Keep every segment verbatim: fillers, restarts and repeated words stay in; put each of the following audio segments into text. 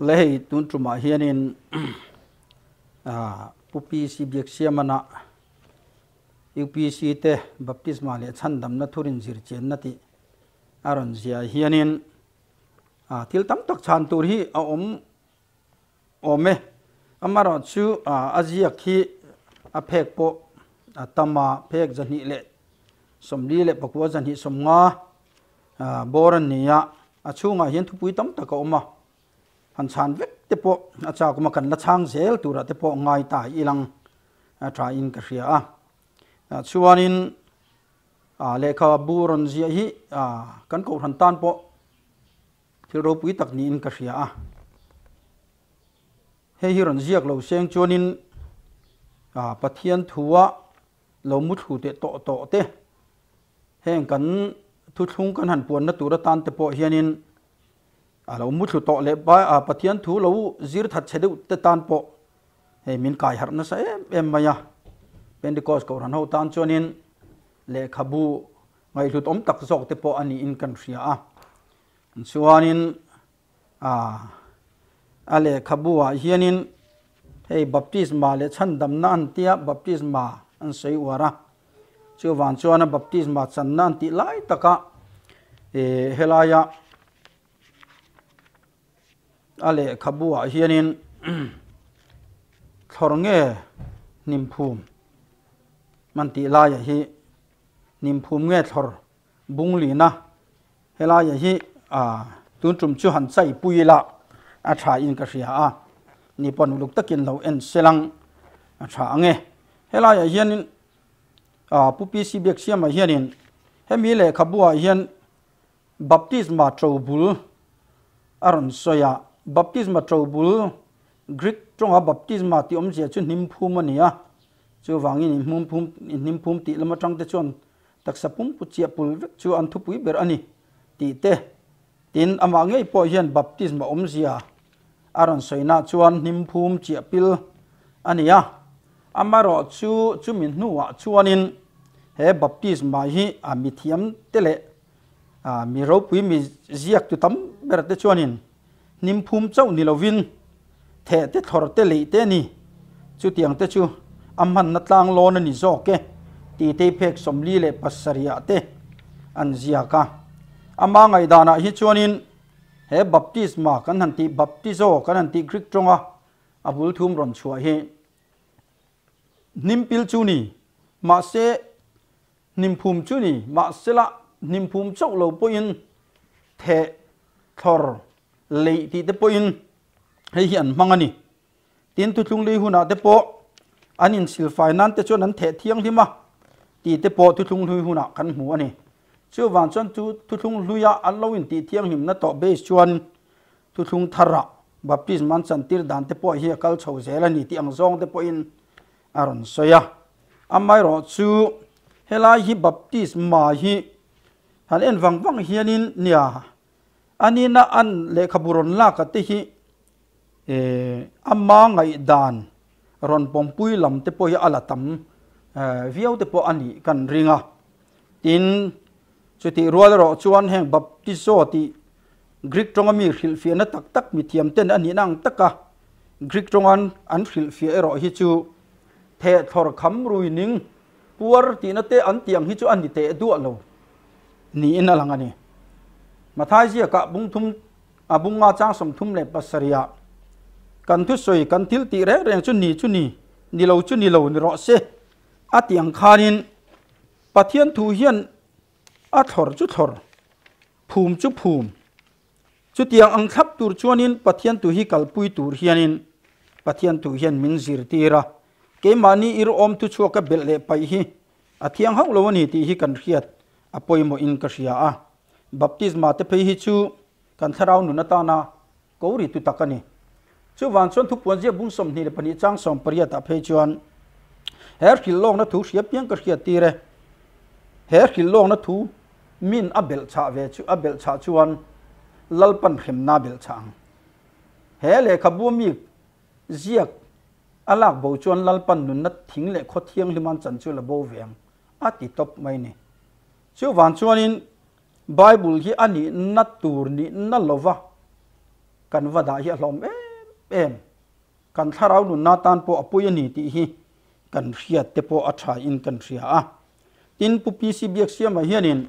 เลยตุนจุมาเฮียนินปุปีซีเบียกเสียมันนะยูปีซีเตบัพติสมาเลชันดำนัทุรินจิรเจนนัติอารอนเซียเฮียนินทิลตั้มตักชันตุรีอาอมอมเมอามารอชูอาเซียคีอาเพกโปตามาเพกจันฮิเลสมลีเลปกัวจันฮิสมงาบอรันเนียอาชูงาเห็นทุปุยตั้มตะกอมาหันชานเวกเตปอาจากมากันละช่างเซลตุระเตปง่ายตายอีหลังทราอินกเรียชวนินเลขาบูรันเซียฮีกันกูหันตันปที่เราปุยตักนี้อินกเรียเฮฮิรันเซียกเราเสียงชวนินปะเทียนทัวเรามุดหูเตโตโตเตเฮงกันทุทุงกันหันปวนนัตุระตันเตปเฮียนินเรามุดหูโตเล็บไปปะเทียนทัวเราจีรทัดเฉดเตตันปเฮมินกายหันนะใส่เอ็มมายาเป็นดีกอสกูรันเฮาตันชวนินเลขาบูไงหลุดอมตักซอกเตปอันนี้อินกันเสียชวนินอะไรขบัวเฮียนินให้บัพติศมาเลชันดำนันเตียบัพติศมาอันสวยวาระชื่อวันชวนบัพติศมาชันนันติไล่ตะกะเฮลายะอะไรขบัวเฮียนินทรเงนิมภูมิมันติลายะฮีนิมภูมิเงทรบุงลีนะเฮลายะฮีตุนจุมชูหันใส่ปุยละอาชาอินกเสียอ่ะนี่ปนลูกตะกินเราเอ็นเซลังอาชาเงเฮลายเฮียนินปุปีซีเบียกเสียมาเฮียนินเฮมีเลขบัวเฮียนบัพติสมาโตรบุลอารอนโซยาบัพติสมาโตรบุลกรีกตรงบัพติสมาที่อมเสียจุนนิมภูมินี่อ่ะจูวางอินิมภูมินิมภูมิติละมาจังเตชวนตักสะปุ่มปุเจียปุลจูอันทุปุยเบรอันนี้ตีเตตินอามาเงยปอเฮียนบัพติสมาอมเสียอารอนสวยน่าชวนนิมภูมิเจียปิลอันนี้อ่ะอามารอชูชูมินนัวชวนินเฮบัพติสมาฮีอามิเทียมเตเลอามีรูปวิมีเจียกตุตัมเบรเตชวนินนิมภูมิเจ้านิลวินเทเตทอร์เตลีเตนี่ชูเตียงเตชูอามันนัดลางโลนนิโซเกตีเตเพกสมลีเลปัสริยาเตอันเจียกะอามาไงดานะฮิชวนินเฮบัพติสมากันหันติบัพติโซกันหันติกริกตรงอ่ะอาบุลทุมรอนชัวเฮนิมปิลจูนีมาเซนิมภูมิจูนีมาเซละนิมภูมิเจ้าเราปอินเททอร์เลยที่เตปอินให้เห็นมังอันนี้ตินตุทุงลีหุนาเตปอันนี้สิลไฟนั้นเตชวนนั้นเทเทียงที่มาตีเตปตุทุงลีหุนากันหัวนี่ชื่อวันจนทุทุทุงลุยาอัลลอวินตีเทียงหิมนัตโตเบสชวนทุทุงทาระบัพติสมันสันติรดานเตปเฮียกัลชาวเซลนี่ที่อังซองเตปอินอารอนโซยาอาไม่รอชูเฮลาฮิบัพติสมาฮิฮันเอ็นวังวังเฮียนินเนี่ยอันนี้นะอันเลขบุรนลากติฮิเออามาไงดานรอนปอมปุยลำเตปยาอัลตัมเอ่อวิวเตปอันนี้กันริงอ่ะอินสุดที่รัวแล้วชวนแห่งบัพติโซที่กรีกตรงมีฟิลฟิอันตักตักมีเทียมเต้นอันนี้นั่งตักกะกรีกตรงอันอันฟิลฟิเอรอฮิจูเททอร์คัมรุยนิงปัวร์ตีนัตเตอันเตียงฮิจูอันนี้เตะตัวเรานี่อินอะไรกันนี่มาท้ายเสียกะบุ้งทุ่มอาบุ้งงาจ้างสมทุ่มเล็บปัสริยะกันทุสวยกันทิลตีเร่เร่งจุนีจุนีนี่เราจุนีเรานี่รอเสอาเตียงคานินปะเทียนทูเฮียนอาทอร์จุทอร์ภูมิจุภูมิจุดยังอังคับตูร์ชวนินปะเทียนตูฮิกัลปุยตูร์เฮียนินปะเทียนตูเฮียนมินซิรตีระเกมานีอิรอมตุชัวกับเบลเลไปฮิอาเทียงห้องโลวันนี้ที่ฮิกันเรียดอปอยโมอินกษียาบัพติสมาเตไปฮิชูกันทาราวนุนตานาเกาหลีตุตักันนี่ชูวันชนทุกวันเจียบุ้งสมนี่เลปนิจังสมปริยตาเพจวนเฮร์คิลโลกนัทูเสียเพียงกษียตีเรเฮร์คิลโลกนัทูมินอับเบลชาเวชูอับเบลชาชวนลัลปันเขมนาเบลชังเฮเลขบัวมีเจียกอลักบูชวนลัลปันนุนนัดทิ้งเลขเทียงลิมันจันจุลบูเวียงอาติตบไม่เนี่ยชื่อวันชวนินไบเบิลที่อันนี้นัดตูร์นี้นัลลวะกันว่าได้ลมเอ็มเอ็มกันถ้าเราหนุนนาตานปอปุยนี่ตีฮีกันเสียเตปออัฐาอินกันเสียอ่ะตินปุปีสิเบียกเสียมาเฮียนิน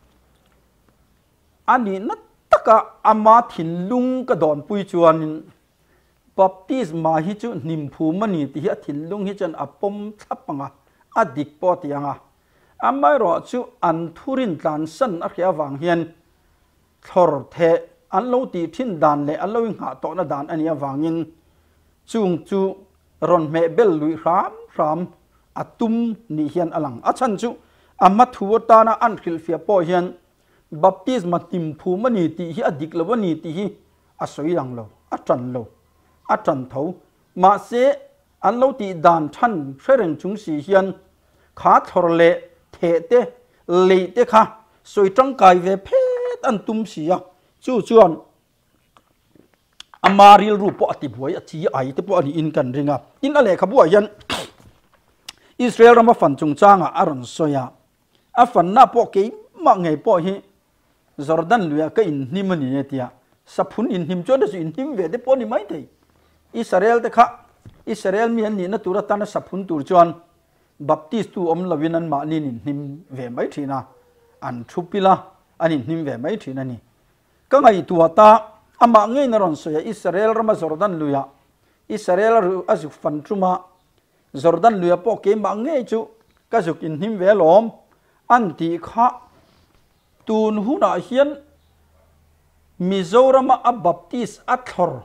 อันนี้นัตตะกะอามาถินลุงกระดอนปุยจวนบัพติสมาฮิจุนิมภูมันนี่ตีฮีถินลุงฮิจันอปมทับปังอ่ะอดิกปอตียงอ่ะอาไม่รอจูอันทุรินตันสันอักยาวังเฮียนทอร์เทอันโลตีทินดานเลยอันโลวิงหาโตนดานอันยาวังยินจุงจูรอนเมเบลลุยรามรามอัตุมนิเฮียนอลังอัชันจูอามาทัวตานาอันคิลเฟียปอเฮียนบัพติสมาติมภูมันนี่ตีฮีอดิกเลวันนี่ตีฮีอัศวิลังโลอัจันโลอัจันเทามาเสอันโลตีดานชันเชริงจุงสีเฮียนขาทอร์เลเทเตเลเตค่ะสวยจังกายเวเพดอันตุมสีอ่ะจู่จวนอามาริลรูปอติบวยอชีไอที่พวกนี้อินกันริงอ่ะอินอะไรครับว่ายันอิสราเอลมาฝันจงจ้างอ่ะอารอนโซยาอ่ะฝันน่าพวกเกี่ยมาไงพวกฮีจอร์แดนลุยก็อินนิมันนี่เดียสับพุนอินหิมจวนจะอินหิมเวทพวกนี้ไม่ได้อิสราเอลแต่ค่ะอิสราเอลมีอันนี้นะตัวรัตน์สับพุนตัวจวนบัพติสตูอมลาวินันมานี่นิมเวไม่ทีนะอันทุปิละอันนี้นิมเวไม่ทีนั่นนี่ก็ไงตัวตาอามาเงยนรอนสวยอิสราเอลรามาจอร์แดนลุยอิสราเอลรู้อาจุฟันจุมาจอร์แดนลุยพวกเกมมาเงยจูก็จุกินนิมเวลอมอันที่ข้าตูนหูน่าเฮียนมิโซรามาอับบัพติสอัทอร์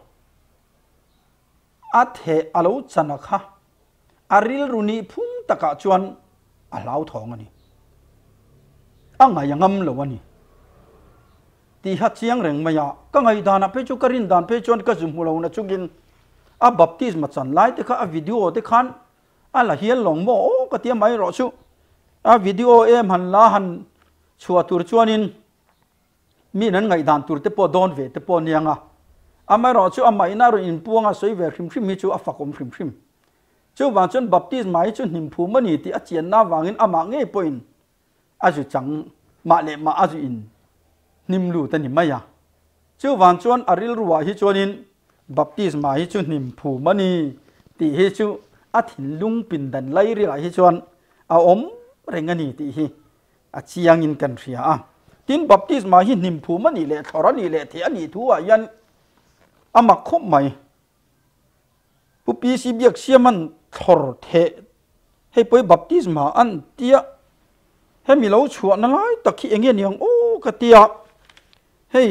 อัทเฮอลูจันนะคะอาริลรุนีพุ่งตะกะจวนอาลาวทองอันนี้อ่างไงยังงำเลยวะนี่ตีฮัดเสียงเร่งมาอยาก็ไงดานะเพจุกรินดานเพจวนก็จุ่มหัวเรานะจุกินอาบัพติสมาจันไลต์ก็อาวิดีโอที่ขันอาละเฮียนหลงโมโอ้ก็เตรียมไม่รอชูอาวิดีโอเอ็มหันลาหันชัวตัวจวนินมีนั้นไงดานตัวเตปอดอนเวเตปอเนียงอ่ะอาไม่รอชูอาไม่น่ารู้อินพวงอ่ะสวยเวคริมคริมมีชูอาฝักอมคริมคริมจู่วันจนบัพติสมาจุนิมภูมันนี่ที่อาเจียนน้าวางินอามาเงยปอินอาจุจังมาเลมาอาจุอินนิมลูแต่นิมไม่ยาจู่วันจวนอาริลรัวฮิจวนินบัพติสมาฮิจุนิมภูมันนี่ที่ฮิจูอาถินลุงปินดันไลริลาฮิจวนอาอมเร่งนี่ที่ฮิอาเชียงอินกันเสียอ่ะทินบัพติสมาฮินิมภูมันนี่เละทอรนี่เละที่อันนี้ทัวยันอามาคบใหม่ปุปีสิเบียกเสียมันทอร์เทให้ไปบัพติสมาอันเตียให้มีเราชวนนั่นเลยตะกี้เงี้ยนี่ยงโอ้กเตียให้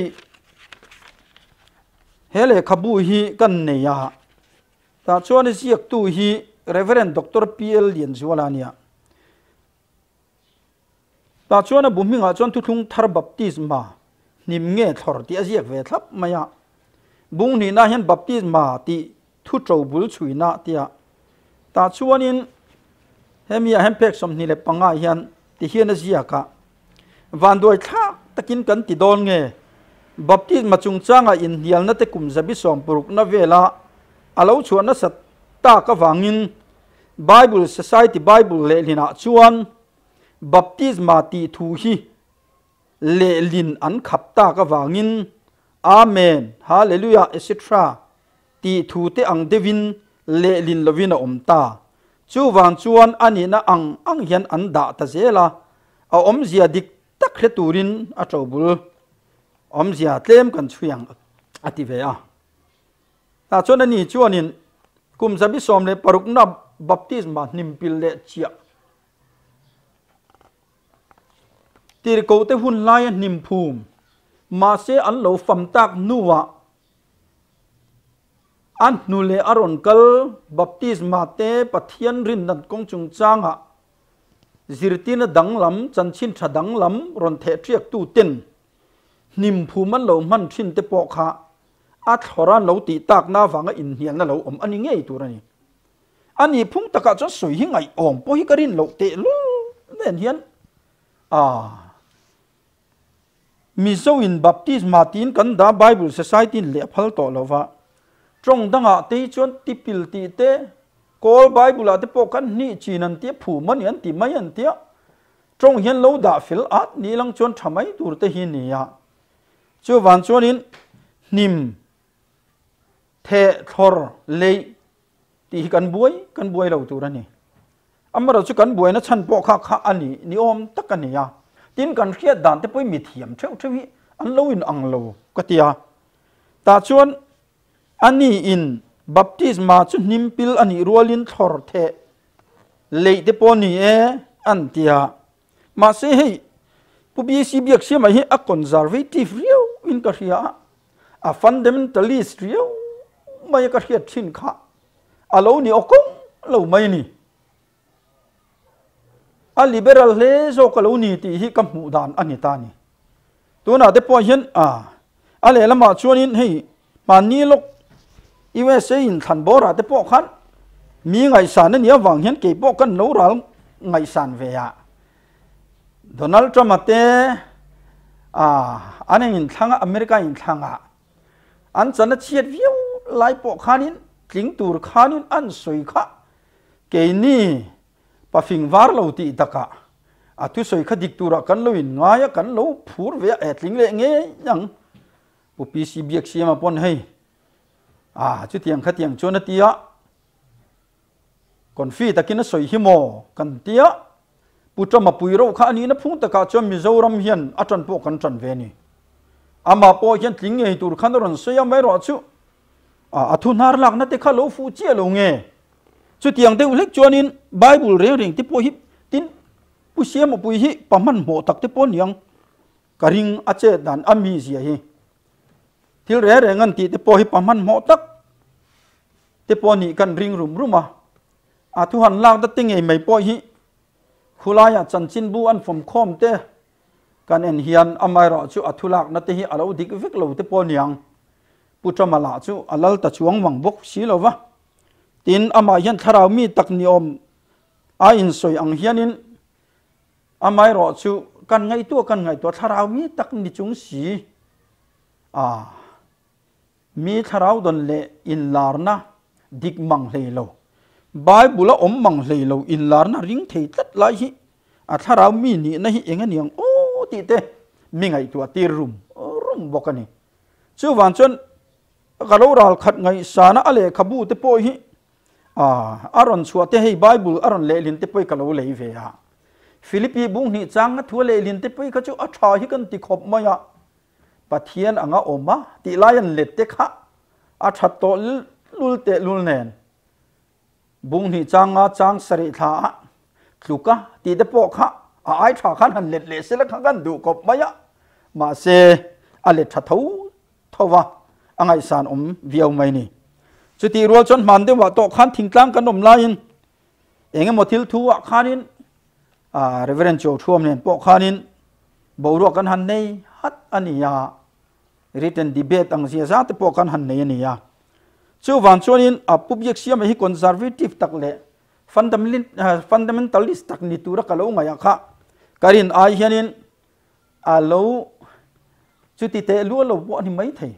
เฮเลขบูฮีกันเนี่ยแต่ชวนเสียกตูฮี Reverend ด็อกเตอร์ พี เอล เลียนชัวลานี่แต่ชวนบุ้มมิงอาชวนทุกทุงทาร์บัพติสมานิมเงี้ยทอร์ที่อาเซียกเวทับมายาบุ้งนี่น่าเห็นบัพติสมาที่ทุจบุลชุยนาเตียแต่ชวนินเฮมีเฮมเพกสมนี่เลปังไงเห็นที่เฮียนเสียกะวันโดยทักตะกินกันติดโดนเงบัพติสมาจุงจ้างอินเดียนัตกุมจะบิสอมปรุกนาเวลาอาลูชวนนัสตากวังอิน Bible Society Bible เลลินาชวนบัพติสมาตีทูฮีเลลินอันขับตากวังอินอาเมนฮาเลลูยาเอซิทราตีทูเตอังเดวินเลลินลวินอมตาจูวันชวนอันนี้นะอังอังเห็นอันดาตะเซลาเอาอมเสียดิกตักเรตูรินอัจบุลอมเสียเต็มกันช่วยอติเวียแต่ชวนนี้ชวนินกุมจะบิสอมเลปรุกนับบัพติสมานิมพิลเลเชียตีรโกเตหุนไลนิมภูมมาเซอันโลฟัมตักนัวอันนูเลอารอนกัลบัพติสมาเตปะเทียนรินนันกงจุงจางะจิรตินดังลำจันชินชะดังลำรอนเทเทียกตูเต็นนิมภูมันโลมันชินเตปอกะอัทฮอรันโลตีตากนาฟังอินเฮียนนั่นโลอมอันนี้ไงตัวนี้อันนี้พุ่งตะกะจะสวยหิงไงอมปอยกรินโลเตลุเนี่ยเฮียนอ่ามิโซอินบัพติสมาตินกันดาไบเบิล Society เลี้ยพัลโตโลวะตรงดังอ่ะที่ชวนที่พิลตีเตกอลไบเบิลอ่ะที่พวกกันนี่จีนันเตียผู้มันยันที่ไม่ยันเตียตรงเห็นเราด่าฟิลอัดนี่ลังชวนทำไมตัวเตหินนี่อ่ะชวนวันชวนินนิมเททอร์เลยที่กันบวยกันบวยเราตัวนี้อันมาเราจะกันบวยนะฉันปอกข้าข้าอันนี้นิอมตักกันนี่ยตินกันเครียดด่านแต่ไปมีเทียมเท่าเท่านี้อันเราอินอังเราก็เตียตาชวนอันนี้อินบัพติศมาจุนิมพิลอันนี้รัวลินทอร์เทเลยเตปอนี่เออันเตียมาเสียให้ผู้บีซีเบียกเสียมาให้อักคอนซาร์เวทีฟเรียวอินกระเทียอ่ะฟันเดเมนทัลลิสต์เรียวไม่กระเทียชินข้าอ่ะเรานี่อกงเราไม่นี่อ่ะลิเบอรัลเลโซก็เรานี่ที่ให้กำหูดานอันนี้ตานี่ตัวน่ะเตปอเห็นอ่ะอะไรละมาชวนอินให้มานี่ลูกอีเวสอินทันบอระเตปอขันมีไงสารนี่หวังเห็นเก็บปอกันโนรัลไงสารเวียโดนัลด์ทรัมป์เตอ่าอันนี้อินทางอเมริกาอินทางอ่ะอันจะนัดเชียดวิวไล่ปอขานินกลิ้งตูร์ขานินอันสวยข้าเกนี่ปะฟิงวาร์เราตีตะกะอ่ะทุสวยข้าดิกตูระกันลุยง่ายกันลุพูดเวียเอ็ดลิงเล่เงี้ยยังปุปีซีเบียกเสียมาปนให้อ่าจุดเตียงขัดเตียงชนเตียก่อนฟีตะกินน่ะสวยหิโมกันเตียปุจมาปุยเราข้านี้นะพุ่งตะกาจอมิโซรัมเฮียนอาจารย์พวกกันจันเวนีอามาปอเฮียนลิงเงยตูร์ขันรันเสียไม่รอดชูอ่าทุนหาหลักนั่นเตะข้าโลฟูเจียลงเงยจุดเตียงเตอุเล็กจวนินไบเบิลเรียงเรียงที่ปอฮิตินผู้เสียมาปุยฮิปะมันโหตักที่ปอนยังกระริงอาเจดันอามีเสียฮิที่เรียงเงินที่ที่ปอฮิปะมันโหตักที่ปอนี่กันริงรุมรุมาอาทุหันลากตัดติงเงยไม่ปอฮิคุลายจันจินบูอันฝมคอมเตกันเอ็นเฮียนอามายรอจูอัทุลักนัตเฮียอาเราดิกวิกเราที่ปอนี่ยังปุจมาลาจูอาลัลตะชวงวังบกสีเราวะตินอามายยันทารามีตักนิอมอาอินสวยอังเฮียนินอามายรอจูกันไงตัวกันไงตัวทารามีตักนิจุงสีอ่ามีทาราวดนเลอินลาร์นะดิกมังเลโลไบเบิลอมมังเลโลอินลาร์นะริงเทตัดไลฮิอาทาราวมีนี่นะฮิเองนี่ยงโอ้ติเตมีไงตัวตีรุมรุมบอกกันนี่ชื่อวันจนกะโลราลขัดไงสานะอะไรขบูเตปอยฮิอ่าอารอนชัวเตให้ไบเบิลอารอนเลลินเตปอยกะโลเลเวียฟิลิปปีบุงนี่จังทัวเลลินเตปอยก็จูอัชาฮิกันติขบมายะปะเทียนอ่างอมะติลายันเล็ดเตคะอาชัดโตลุลเตลุลเนนบุงนี่จังอาจังสริธาคลุกะตีเตปอกะอาไอชาขันหันเล็ดเล็ดเสลักกันดูกบมายะมาเซอเล็ดชัดทูทว่าอ่างไอสานอมเวียวไม่นี่สุดที่รัวจนมันเดียวว่าโตขันทิ้งกลางกันอมลายินเองหมดทิลทัวขันินอ่าเรเวเรนโจทัวมเนี่ยปอกขันินบ่รัวกันหันในฮัดอันนี้ยาwritten debate ang siya sa te po kan han nei niya chu wan chuanin a public siam hi conservative takle fundamental fundamentalist tak ni tura kalo ngaya kha karin ai hianin a lo chu ti te lu lo bo ni mai thei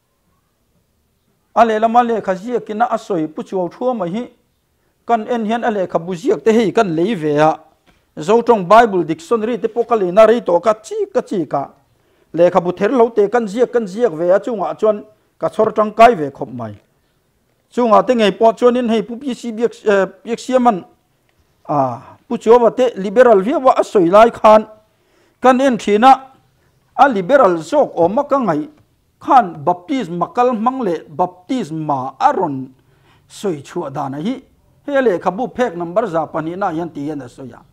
ale lama le khazia kina asoi pu chu thua ma hi kan en hian ale khabuziak te hi kan lei ve a zo tong bible dictionary te po kali na rei to ka chi ka chi kaเลขบุตรเราเตะกันเสียกันเสียเวียจุงอาจวนกับชอร์จังไกเวขบไม่จุงอาเตงไงปอจวนินให้ผู้พิสิเบียกเบียกเสียมันอ่าผู้ชัวว่าเตะลิเบรัลเวียว่าสวยไล่ขานกันเอ็นทีน่ะอ่ะลิเบรัลโซกออกมากังไงขานบัพติสมักลมังเลบัพติสมาอารอนสวยชัวดานะฮีเฮเลขบุเพกนัมบาร์ซาปานีน่ายันตียันเดสวย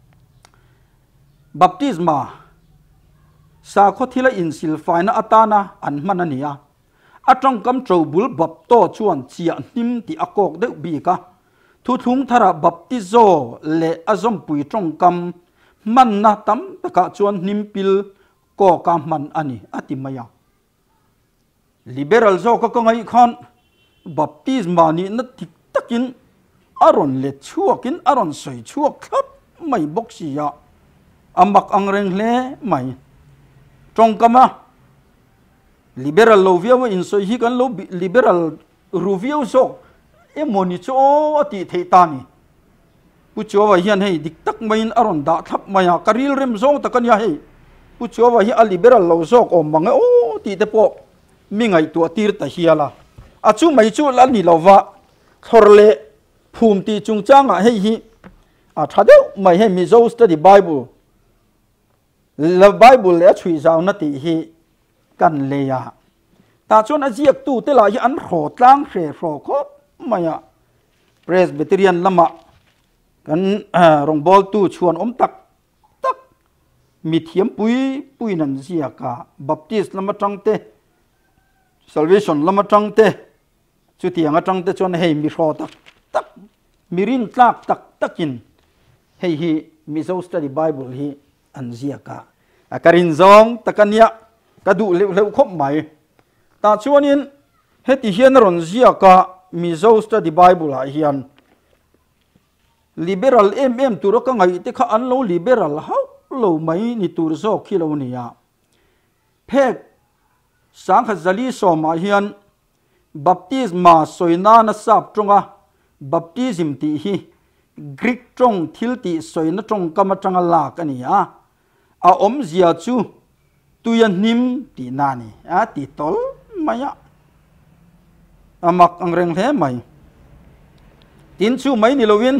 บัพติสมาสาขทิละอินสิลไฟนะอัตานะอันมันนี่ยอัตรงกำโจบุลบับโตชวนเจียนิมติอากอกเดบีกะทุทุงทาราบับติโซเลอซอมปุยตรงกำมันนะตั้มตะกะชวนนิมปิลก็กำมันอันนี้อติมายาลิเบรัลโซก็ก็ไงขันบัพติสมานี่นัดติตะกินอารอนเลชั่วกินอารอนสวยชั่วครับไม่บกสียาอามักอังเรงเล่ไม่ตรงกันมาลิเบรัลโลวิวอินโซฮิกันโลลิเบรัลรูวิวโซเอมอนิโชติเทตานีผู้ชัวว่าเฮียนให้ดิกตักไม่อินอารอนดาทับมายาการิลเรมโซตะกันยาให้ผู้ชัวว่าเฮียลิเบรัลโลโซอมมังโอ้ตีเตปอมีไงตัวตีร์ตะเฮียละอาจูไม่จูลันนี่เราว่าทอร์เลภูมิตีจุงจ้างอ่ะให้ฮีอาถ้าเดียวไม่ให้มิโซสตัดไบเบิลแล้วไบเบิลแล้วช่วยเรานาทีฮีกันเลยอ่ะแต่ชนอาเจียกตู้เตลาฮีอันโหดล้างเสียโหคบไม่อ่ะเพรสเบเตเรียนละมะกันรองบอลตู้ชวนอมตักตักมีเทียมปุยปุยนันเสียกาบัพติสละมะจังเต salvation ละมะจังเตจุดที่ยังจังเตชนให้มีโหตักตักมีรินตักตักตักินให้ฮีมิโซสตัดไบเบิลฮีอันเสียกาอาการินซองตะกันเนี้ยกระดูเร็วๆคบใหม่แต่ชวนินเฮติเฮียนรอนเสียกามิโซสตัดไบเบิลหายเฮียนliberal em em tu ro ka ngai te kha an lo liberal how lo mai ni tur zo khilo nia phek sang kha zali so ma hian baptisma soina na sap tronga baptism ti hi greek trong thil ti soina trong kama tanga la ka nia a om zia chu tuyan nim ti nani a ti tol maya amak angreng the mai tin chu mai ni lovin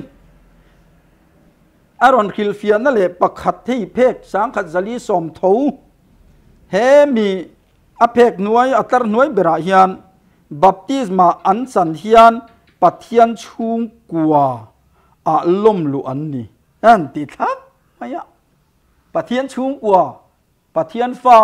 อารอนคิลฟิอานั่นแหละประคัดที่เพกสังขัดจลีสมทูเฮมีอเพกหน่วยอัตรหน่วยเบราฮิอันบัพติสมาอันสันฮิอันปัทยันชุงกัวอาลมลุอันนี้อันติดทับไม่ยะปัทยันชุงกัวปัทยันฟ้า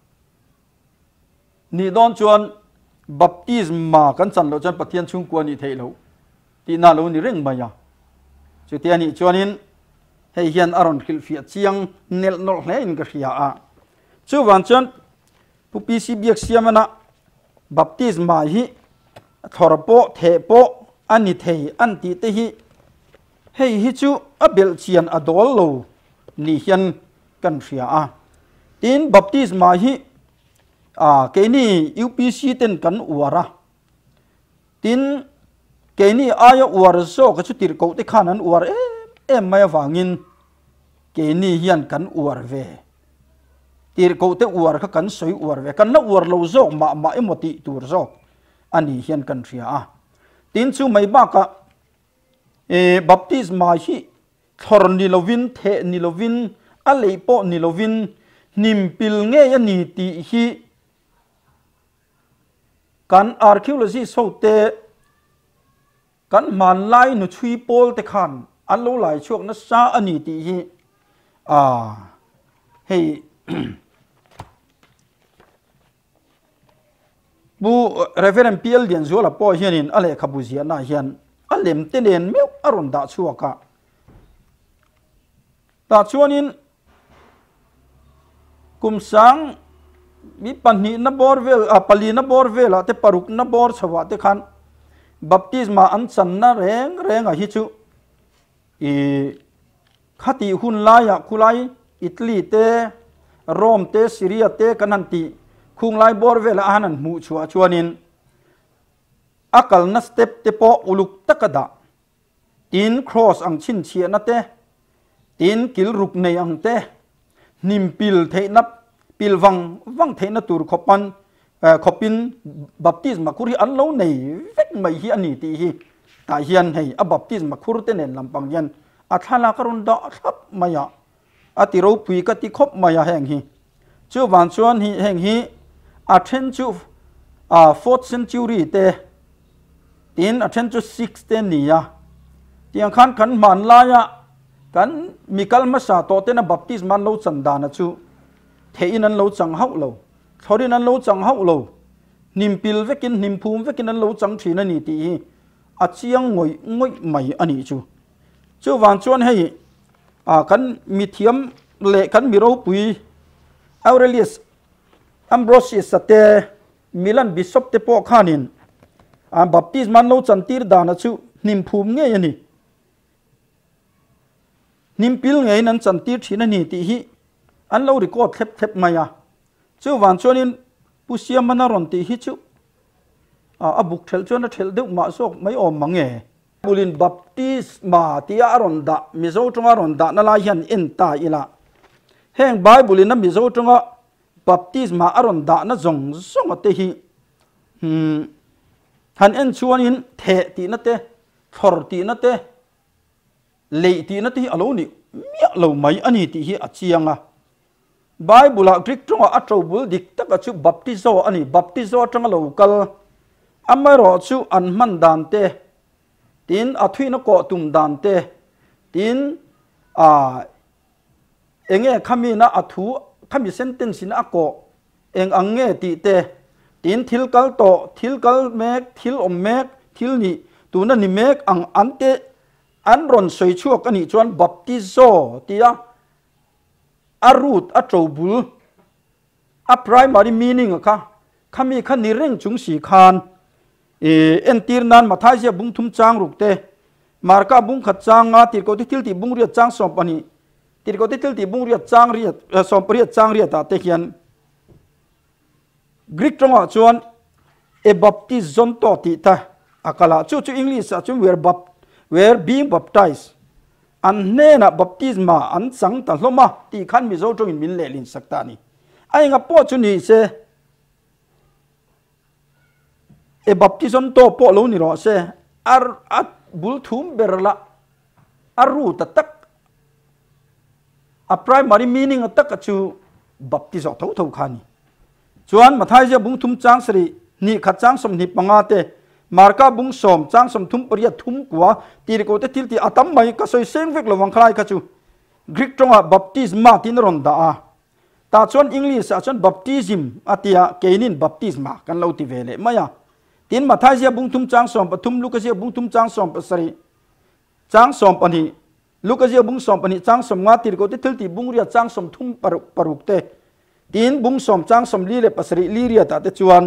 นี่ดอนจวนบัพติสมากันสันเราจนปัทยันชุงกัวนี่เทเราที่น่าเรานี่เร่งไม่ยะจุดที่นี่จวนินให้เฮียนอารอนคิลฟิอาเชียงเนลนอลเฮอินกระเฮียอาชูวันจันผู้ปีซีเบียกเสียมันนะบัพติสมาฮิทอร์โปเทโปอันนี้เทอันตีเตฮิให้ฮิจูอับเบลเชียนอดอลโลนี่เฮียนกันเฮียอาทีนบัพติสมาฮิอ่าเกนี่ยูปีซีเต็นกันอวาระทีนเกนี่อายอวาระโซก็ชุดติรโกติขานันอวาระเอเอ็มไม่ฟังอินเกนี่เฮียนกันอวาร์เวตีร์กูเตอวาร์กันสวยอวาร์เวกันนักอวาร์เราโซกมามาเอ็มติตัวโซกอันนี้เฮียนกันเสียตินซูไม่บ้ากะเอบัพติสมาฮีทอร์นิโลวินเทนิโลวินอะไรโปนิโลวินนิมปิลเงียนีตีฮีกันอาร์คิวโลจีโซเตกันมันไล่นุชุยโพลเตขันอันโลหลายช่วงนั้นซาอันนี้ตีฮีอ่าให้บูเรฟเฟอเรนซ์พิเอลเดียนซัวละพอเฮียนินอะไรขบุเซียน่าเฮียนอันเล็มเตเนนมิวอารมณ์ดาชัวกะดาชัวนินกุมสังมีปัญหาหน้าบอร์เวลอ่ะปลีหน้าบอร์เวลอ่ะแต่ปารุกหน้าบอร์ชาวะเตขันบัพติสมาอันสันน่าแรงแรงอ่ะฮิจูอีขัติหุ่นลายคุไลอิตาลีเตโรมเตซีเรียเตกันนันติคุงไลบอร์เวลอานันมูชัวชวนินอักลนัสเตปเตปอุลุกตะกดะตินครอสอังชินเชียนเตตินกิลรุกในอังเตนิมปิลเทนับปิลวังวังเทนตูร์ขปันขปินบัพติสมาคุริอันโลในเวกไม่ฮีอันนี้ตีฮีตาเฮียนให้อบัพติสมาคุรเตเนนลำปังยันอัฐาลากรุนดาทับมายาอติรูปุยกติคบมายาแห่งฮีชื่อวันชวนฮีแห่งฮีอาเทนจูอ่า fourth century เตตินอาเทนจู sixth เตนี่ยาที่ยังขันขันมันลายะกันมีกัลมาสาโตเตนะบัพติสมันโลจันดานะจูเทอินันโลจังเฮาโลทอรินันโลจังเฮาโลนิมปิลเวกินนิมภูมิเวกินนันโลจังทีนันนี่ตีอาเชียงงวยงวยใหม่อันนี้จูชื่อวันชวนให้อ่ากันมีเทียมเละกันมีรูปุยออเรเลียสอัมโบรซิสเตมิลันบิชอปเตโปคานินอ่าบัพติสมันโลจันตีร์ดานะจูนิมภูมิเงี้ยนี่นิมปิลเงี้ยนั้นจันตีร์ทีนันนี่ตีฮีอันเรารีคอร์ดเทปเทปมายาชื่อวันชวนินผู้เสียมันนารอนตีฮิจูอ่าบุกเทลชวนเทลเด็กมาสกไม่อมมังเงบุลินบัพติสมาที่อารอนดามิโซจงอารอนดานั่นลายยันอินตาอีละแห่งไบบุลินนั้นมิโซจงอบัพติสมาอารอนดานั่นจงจงเตฮิหันเอ็นชวนอินเทตีนัตเตทอร์ตีนัตเตเลตีนัตที่อโลนี่เมียเราไม่อันนี้ที่อาเจียงอ่ะไบเบิลกรีกตรงอัตโตบุลดิกตักชูบัพติโซอันนี้บัพติโซตรงเรากัลอันไม่รอชูอันมันดานเตตินอัทวีนกอตุมดานเตตินอ่าเองเอขามีนะอัทูขามีเซนเทนสินะอโกเองอังเงตีเตตินทิลกัลโตทิลกัลเมกทิลอมเมกทิลนี่ตัวนั้นนี่เมกอังอันเตอันรอนสวยชั่วกันนี่จวนบัพติโซตียอารูดอัตโตบุลอัพไรมาริมีนิ่งอะค่ะขามีขันนิเร่งจุงสีคานเอ็นตีร์นั้นมาท้ายเสียบุ้งทุ่มจางรุกเตมาร์กาบุ้งขัดจางอาติดก็ติดที่บุ้งเรียดจางสอบปนีติดก็ติดที่บุ้งเรียดจางเรียดสอบเรียดจางเรียดแต่เขียนกรีกตรงอ่ะชวนเอบัพติซอนโตติตาอักลาชูชูอังกฤษชูเวอร์บัพเวอร์บีงบัพไทส์อันเน่น่ะบัพติสมาอันสังตลมาที่ขันมิโซจงอินมินเลลินสักตานีไอ้งับปอชุนีเซเอบัพติซอนโตปอลูนี่รอเซอาร์อัดบุลทุมเบรละอารูตตักอัปไรมาริมีนิ่งตักชูบัพติซอเท่าเท่าขานีจวนมาท้ายเจ้าบุ้งทุ่มจางสรีนี่ขัดจางสมนิปังอาเตมาร์กาบุ้งสมจางสมทุ่มปริยทุ่มกว่าตีริโกเตทิลตีอาตัมไม่ก็สวยเส้นเวกลวังคลายกัจูกรีกตรงอ่ะบัพติสมาตินรอนดาตาชวนอังกฤษชวนบัพติซิมอาติยาเกนินบัพติสมากันเราติเวเลไม่ยาตินมาท้ายเจ้าบุ้งทุ่มจางสมปทุ่มลูกเจ้าบุ้งทุ่มจางสมปสรีจางสมปนีลูกเจ้าบุ้งสมปนีจางสมงาตีริโกเตทิลตีบุ้งเรียจางสมทุ่มปรุปรุกเตตินบุ้งสมจางสมลีเลปสรีลีเรียตาเตจวน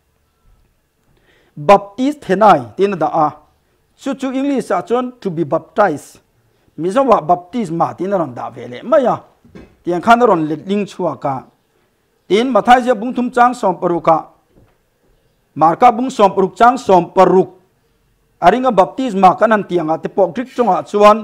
บัพติสเทนายตินดาอาชูชูอังกฤษชวน to be baptized มิจว่าบัพติสมาตินรอนดาเวเลไม่ยาที่ยังขันรอนเล็ดลิงชัวกาตินมาท้ายเจ้าบุ้งทุ่มจางสมปรุกะมาร์กาบุ้งสมปรุกจางสมปรุกอาริงบัพติสมากันนั่นที่ยังอาจจะปกคริกจงอาชวน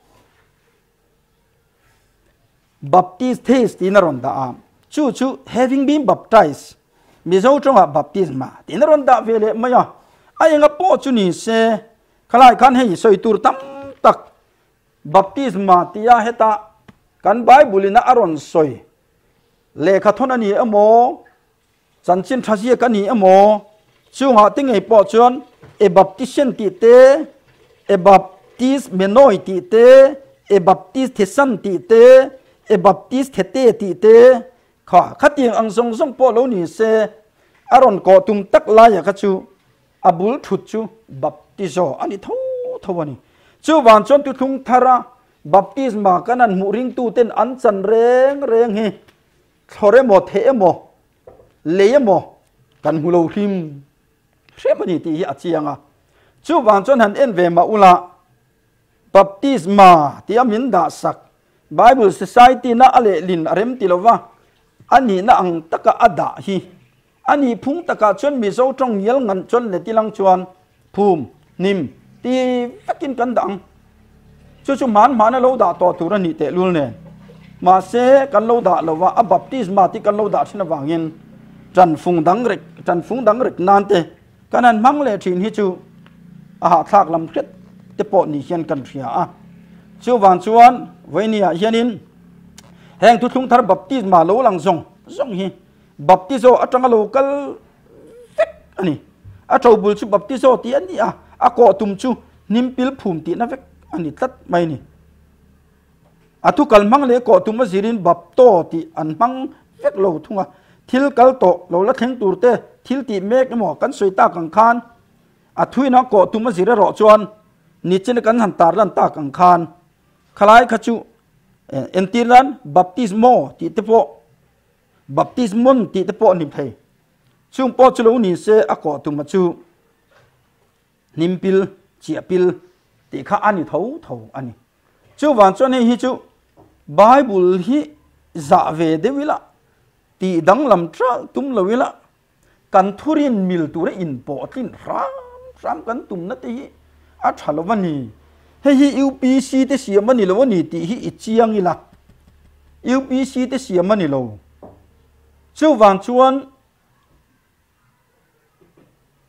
บัพติสเทสตินรอนดาอาชูชู having been baptized มิจว่าจงอาบัพติสมาตินรอนดาเวเลไม่ยาไอ้ยังกับพ่อชุนีเซขลายขันให้สวยตูร์ตั้มตักบัพติสมาติยาเฮตากันไบบุลินะอารอนสวยเลขาทนันนี่อโมสันชินทรัสเยกันนี่อโมช่วงหาติ้งไอ้พ่อชวนเอบัพติเชนติเตเอบัพติสเมโนยติเตเอบัพติสเทสันติเตเอบัพติสเทเตติเตข้าขัดยังอังสงสงพ่อเรานี่เซอารอนกอตุมตักลายกัจูอับุลทุจูบัพติโซอันนี้ทั้งทั้งวันนี้ชูวันจนตุทุงทาระบัพติสมากันนั้นมุริงตูเต้นอันสันเร่งเร่งเฮทอเรโมเทโมเลียโมกันหูโลหิมเชื่อมันนี่ที่อาเจียงอ่ะชูวันจนหันเอ็นเวมาอุลาบัพติสมาที่อามินดาสัก Bible Society น่าอะไรลินอารมติลว่าอันนี้น่าอังตะกะอัดาฮีอันนี้พุ่งตะกะชวนมีโซ่ตรงเยลงันชวนเลติลังชวนภูมินิมที่ฟักกินกันดังช่วยชุมหันมาในโลดาต่อตุระนิเตลุลเนี่ยมาเสกันโลดาเราว่าอับบัพติสมาที่กันโลดาชนวางเงินจันฟุงดังเร็กจันฟุงดังเร็กนานเตกันนั้นมังเลทินฮิจูอาหาทากลำเค็ดเตปอนี่เฮียนกันเสียอ่ะช่วยวันชวนไว้เนี่ยเฮียนินแห่งทุกทุกทาร์บัพติสมาโลลังซงซงฮีบัพติโซอัตรังโลกัลเฟกอันนี้อัตราบุลชูบัพติโซที่อันนี้อ่ะอากอตุมชูนิมพิลภูมิที่นั่นเฟกอันนี้ตัดไม่นี่อัตุกัลมังเลกอตุมมาสิรินบัพโตที่อันมังเฟกโลทุ่งอ่ะทิลกัลโตโลละเทงตูร์เตทิลที่เมกหมอกันสวยตากังคานอัทุยนักกอตุมมาสิริรอจวนนิจเนกันหันตาลันตากังคานคล้ายขจูเอ็นตีรันบัพติสโมที่เตโปบัพติสมุนที่เตโปนิมเทช่วงปอจุลนิเซอากอตุมาจูนิมพิลเจียพิลที่ข้าอันนี้เท่าเท่าอันนี้ช่วงวันจวนนี้ฮิจูไบเบิลฮิจาเวเดวิละที่ดังลำทราตุมลวิละกันทุรินมิลตุเรอินปอตินรามรามกันตุมนัตติอัชลวันนี้เฮ้ยยูพีซีเตเสียมันนี่ละวันนี้ที่ฮิอิจียงอีละยูพีซีเตเสียมันนี่ละช่วงวันจวน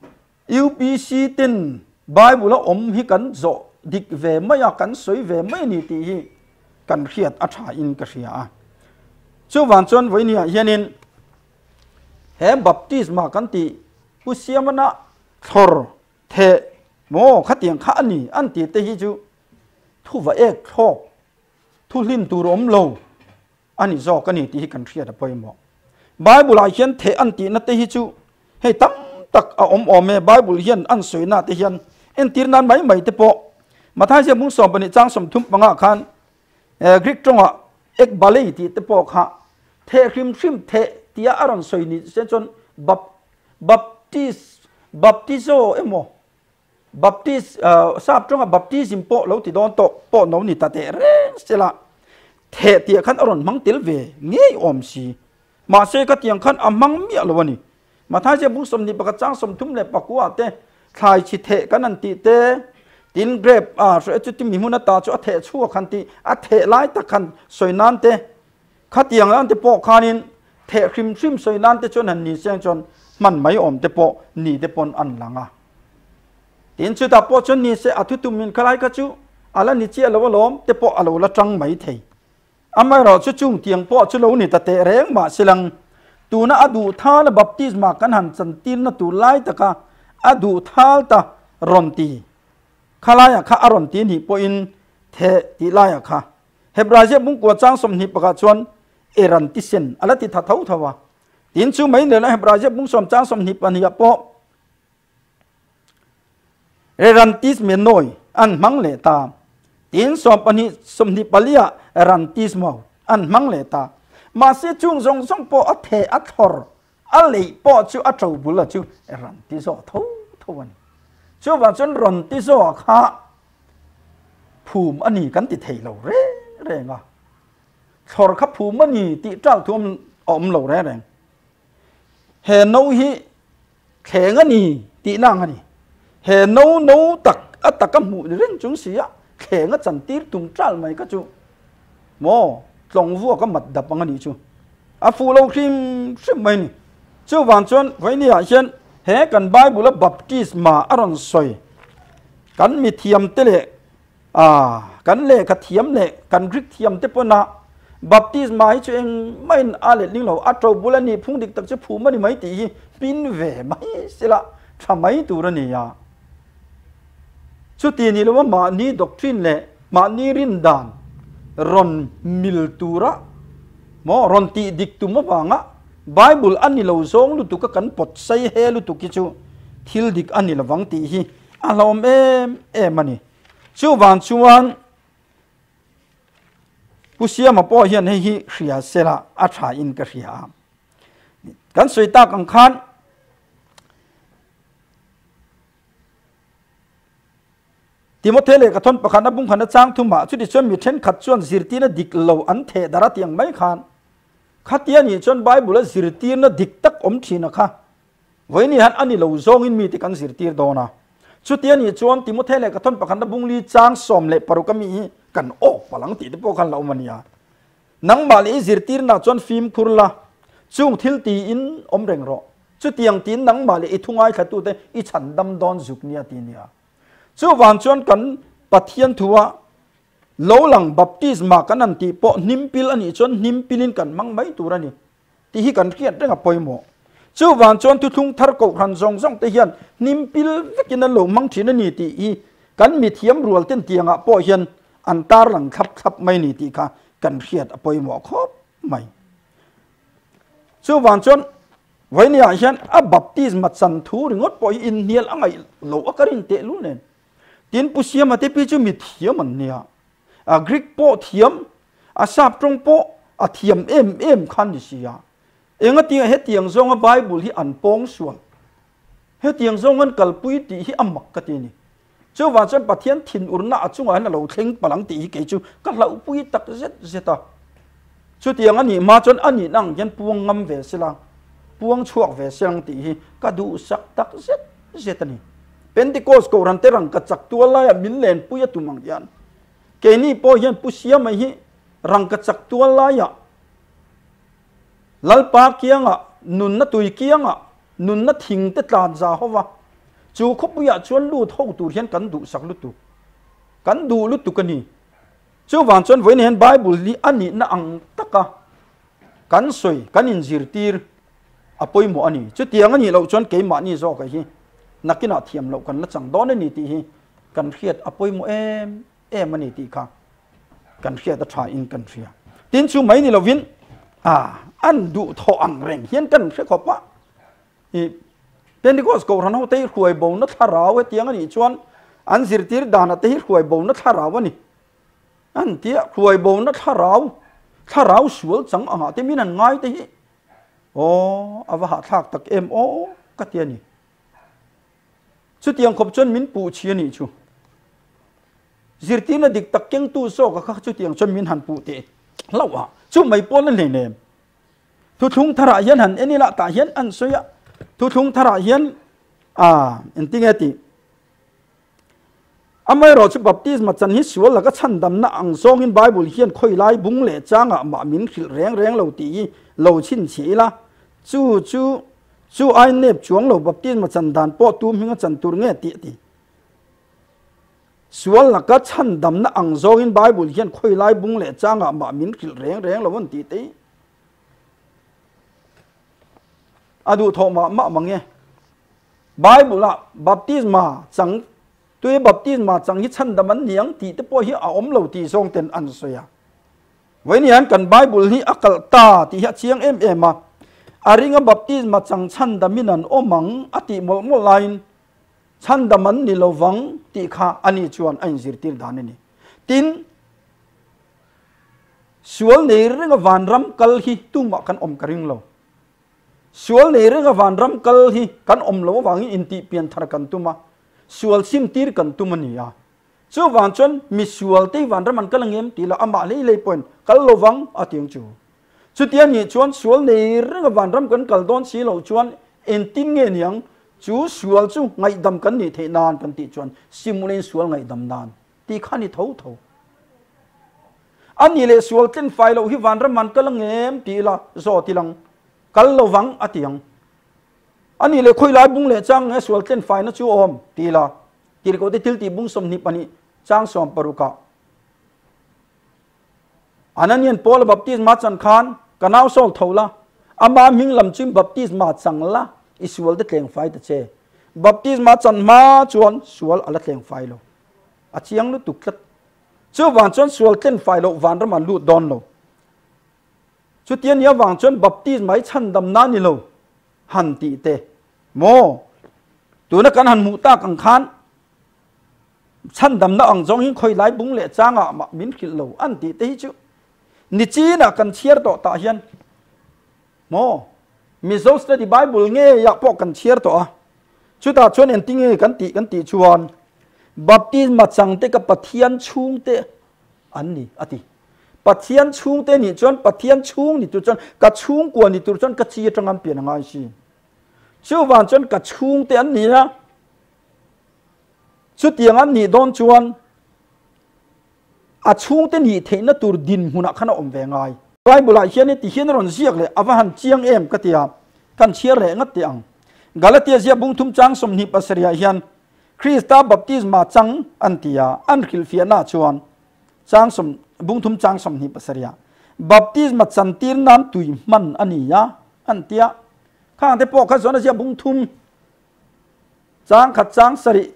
ยูพีซีตินไบเบิลอมฮิกันโจดิกเวไม่อยากกันสวยเวไม่นิติฮิกันเขียดอัฐาอินกระเสียช่ววันจนไว้เนี่ยเฮียนินเฮบัพติสมากันตีผู้เสียมันนะทอร์เทโมขัดยังข้านี่อันตีเตฮิจูทุว่าเอกทอกทุลินตูรมโลอันนี้จอกันนี่ตีกันเขียดไปหมดไบเบิลเขียนเทอันตีนั่นเตฮิจูให้ตั้งตักอมอมเมไบเบิลเขียนอันสวยน่าเตฮิยันเอ็นตีนั้นไม่ไม่เตปอมาท้ายเจ้ามุงสอบปนิจังสมทุมปังอาคันเอกริกจงอ่ะเอกบาลีตีเตปอค่ะเทคริมชิมเทตีอารันสวยนี่เช่นจนบับบัพติสบัพติโซเอโมบัพติสเอ่อทราบจงอ่ะบัพติสิมโปเราติดโดนโตโปโนนี่ตาเตเรนเสละเทตีขันอรันมังติลเวเงี้ยอมสีมาเสกตียงขันอามังมีอะไรวะนี่มาท้ายเจ้ามุงสมนี่ปกจังสมทุมเลยปกว่าเตทายชิเทกันนันติเตตินเกรบอ่าส่วนจุดที่มีมุนตาจุดเทชั่วขันตีอัเทไลตะขันสวยนันเตขัดอย่างนั้นเตปอกขานินเทคริมชิมสวยนันเตจนหันนี่เสียงจนมันไม่อมเตปอนี่เตปอนอันหลังอ่ะตินจุดตาปอจนนี่เสียอทุตุมินคล้ายกับจูอะไรนี่เจ้าเราล้อมเตปออะไรละจังไม่เทอเมริกาชุดจุงเตียงปอชุดเรานี่ตาเตแรงมาสิลังตัวน่ะอดูท่าละบัพติสมากันหันสันตินน่ะตัวไล่ตะกะอดูท่าตะรอนตีข้าไล่ข้าอรอนตีนี่ปอินเทตีไล่ข้าเฮบราเจมุงกวจังสมนิปกาชวนเอรันติเซนอะไรติทัดเท่าทว่าตินชูไม่เดินเฮบราเจมุงสมจังสมนิปอันนี้ปอเอรันติสเมนอยอันมังเลตาตินสมปันนี้สมนิปเลียเอรันติสมาวอันมังเลตามาเสียจุงจงจงปออัเทอัทอร์อะไรปอจูอัตรูบุลจูเอรันติโซเท่าเท่าวันช่วว่าจนรันติโซข้าภูมิอันนี้กันติเทเราเร่เร่งอ่ะทอร์ขับภูมิอันนี้ติเจ้าทุ่มอมเราเร่เร่งเฮโนฮิแข็งอันนี้ตินางอันนี้เฮโนโนตักอัตตะกัมหูเร่งจุงเสียแข็งอันจันตีตุงจ้าไหมก็จูโมจงวัวก็มัดดับอันนี้จูอาฟูเราครีมชิมไหมนี่ช่ววันจนไว้เนี่ยเช่นเฮกันไบเบิลบัพติสมาอรอนสวยกันมีเทียมเตเลอ่ากันเล่กเทียมเล่กันริกเทียมเตปนะบัพติสมาให้ช่วยไม่อะไรลิงเราอัตโตบุลนี่พุ่งดิกตักจะผูมันนี่ไม่ตีปินเวไม่สิละทำไมตัวนี้ยาชุดนี้เราว่ามานี่ด็อกทรินเล่มานี่รินดานรอนมิลตูระมอรอนตีดิกตุมะฟังะไบเบิลอันนี้เราส่งลุตุกกันปดใส่เฮลุตุกิจูทิลดิกอันนี้เราวังตีฮีอันเราเอ็มเอ็มมันนี่ชูวันชวนผู้เสียมาป้อเฮียนให้ฮีเสียเสละอัฐาอินกเสียกันสวยตากังคันติโมเทเลกทนประคันบุ้งขันจ้างทุ่มมาชุดที่ชวนมีเช่นขัดชวนสิรตีนดิกเหลาอันเทดารัตยังไม่ขันขัดยันนี่ชนไบเบิลสิรตีนดิกตักอมทีนะคะวันนี้ฮันอันนี้เราส่งอินมีติกันสิรตีโดนะชุดยันนี่ชวนติโมเทเลกทนประคันบุ้งลีจ้างสมเลปรุกมีกันโอ้พลังติดพวกกันเรามันยานังมาลีสิรตีนน่ะชนฟิล์มคุรละจุงทิลตีอินอมเร่งรอชุดยังตีนนังมาลีทุ่งไอ้ขัดตัวเตอีฉันดำดอนจุกเนียตีเนียช่ววันชวนกันปัทยันทัวโลหลังบัพติสมากันนันตีปอนิมพิลอันนี้ชวนนิมพิลินกันมังไม่ตัวนี่ที่ฮิกันเขียนเรื่องอะไรมั่วช่ววันชวนทุกทุ่งทาร์กขันซองซองเตียนนิมพิลวิกินันโลมังทีนันนี่ตีกันมีเทียมรัวเต้นเตียงอ่ะปอเฮียนอันตาหลังขับขับไม่นี่ตีค่ะกันเขียนอะไรมั่วครบไม่ช่ววันชวนวันนี้เฮียนอ่ะบัพติสมาสันทูริงดปอยอินเนียลอะไรโลอักรินเตลุเนนทีนผู้เสียมาเตปิจูมีเทียมมันเนี่ยอ่ากรีกโปเทียมอ่าซาบตรงโปอ่าเทียมเอ็มเอ็มคันดิเสียเองก็ตีเฮตียงซงอ่ะไบเบิลที่อันปองส่วนเฮตียงซงกันกัลปุยตีที่อัมมักกตีนี่เจ้าว่าจนปะเทียนถิ่นอุรณะจุงอันเราเข่งปลังตีที่เกจูก็เราปุยตักเจ็ดเจ็ดตาชุดเตียงอันนี้มาจนอันนี้นั่งยันปวงงำเวสลังปวงชั่วเวสลังตีที่ก็ดูสักตักเจ็ดเจ็ดนี่เป็นที่โกสโกรันเตรังกัจจตัวลายมิลเลนปุยตุมังยันเกนี่พอยันปุเสียไม่ฮิรังกัจจตัวลายลัลปาเกียงอ่ะนุนนัตุยเกียงอ่ะนุนนัทิงเตตลาดจาฮวะช chú khóc bây giờ chuan lu thâu tu hiền cắn đủ sắc lu tu cắn đủ lu tu cái này chú vàng chuan với nền Bible li anh nhỉ na ang tất cả cắn soi cắn in zir tir apoi mo ani chú tiếng anh nhỉ lâu chuan cái mà nhỉ do cái gì nãy cái nào thiam lâu cắn nó chẳng đó nên nhỉ thì cắn khiết apoi mo em em anh nhỉ thì khác cắn khiết ta try in cắn khiết tin chú mấy nhỉ lâu vin à anh đủ thọ ăn rèn hiền cắn khiết khó quá Pentecost cầu thằng nó thấy khuấy bầu nó thà ráo với tiếng anh chuan anh zir tir đàn thấy khuấy bầu nó thà ráo vậy anh tiếc khuấy bầu nó thà ráo thà ráo suốt chẳng à thế mình ăn ngay thế ô à và hạ thạc tắc em ô cái tiền này chút tiếng khop chuan mình phụ chia này chú zir tir là địch tắc keng tu so các chút tiếng chuan mình hàn phụ tệ lâu à chú mấy bốn lần này nè thu thung thà ra hiền hẳn anh là ta hiền anh soi à thu thung thà ra hiền à anh tiếng nghe tí amai ro chu baptism ma chan hi sual la ka chan dam na ang song in Bible hian khoi lai bung le changa ma min khil reng reng lo ti lo chin chi la chu chu chu ai nep chuang lo baptism ma chan dan po tu minga chan tur nge ti ti sual la ka chan dam na ang song in Bible hian khoi lai bung le changa ma min khil reng reng lo won ti ti adu tho ma ma mangi Bible la baptism ma chang tôi baptism mà chẳng hít chân đam anh niang thì tới bôi hi à ôm lâu thì song tên ăn xoay à với niang cần Bible hi akal ta thì hạt chiang em em mà à riêng baptism mà chẳng chân đam mình ăn ôm măng à thì một một line chân đam anh ni lâu vắng thì kha anh chuan anh zir tir đan này tin sual này riêng van ram kal hi tu mà kan om karing lâu sual này riêng van ram kal hi kan om lâu vắng in ti pian thar kan tu mà sual sim tir kan tu mani ya chu wan chon mi sual te wan ra man kalangem ti la ama le le point kal lovang atiang chu chu tian ni chuan sual nei reng wan ram kan kal don si lo chuan en tin nge niang chu sual chu ngai dam kan ni the nan kan ti chuan simulen sual ngai dam nan ti khani tho tho ani le sual ten fai lo hi wan ra man kalangem ti la zo ti lang kal lovang atiang anh ấy khơi lại bung lệ trang nghe sual ten fai nó chú om tì la tì có thể til tì bung som nip ani trang som paruka anh anh yên Paul baptism ma chan khan kanao sol thola ama ming lam chim baptism ma chang la isual de tleng fai ta che baptism ma chan ma chuan sual ala tleng fai lo a chiang lu tuk tlat chu wang chuan sual ten fai lo van ram an lu don lo chu tian ya wang chuan baptism mai chan dam na ni lo hàn tị tê mô tụi nó cần hàn mũ ta càng khán chăn đầm nó ăn giống những khơi lái búng lệ trang ạ mà biến khỉ lẩu ăn tị tê chứ nị chi là cần chia tọ tạ hiền mô mi dấu study Bible nghe yak po cần chia tọ chú ta cho nên tiếng nghe cần tị cần tị chuan baptism mà chẳng tê cái bát thiên chung tê ăn nị à tị bát thiên chung tê nị chuan bát thiên chung nị tu chuan cả chung của nị tu chuan cả chia trong ăn biển ngay xí chú van chuan cả chung tê ăn nị á chú tiếng ăn nị don chuan à chung tê nị thế nó tu din huna khana om về ngay Bible lại hiền thì hiền ron ziak le avan chiang em cái tia kan chia re ngat tiang Galatia zia bung thum chang som ni pasaria hian Christa baptism ma chang antia an khil fiana chuan chang som bung thum chang som ni pasaria baptism chan tir nan tui man ania antia khang te po kha zona zia bung thum chang khat chang sari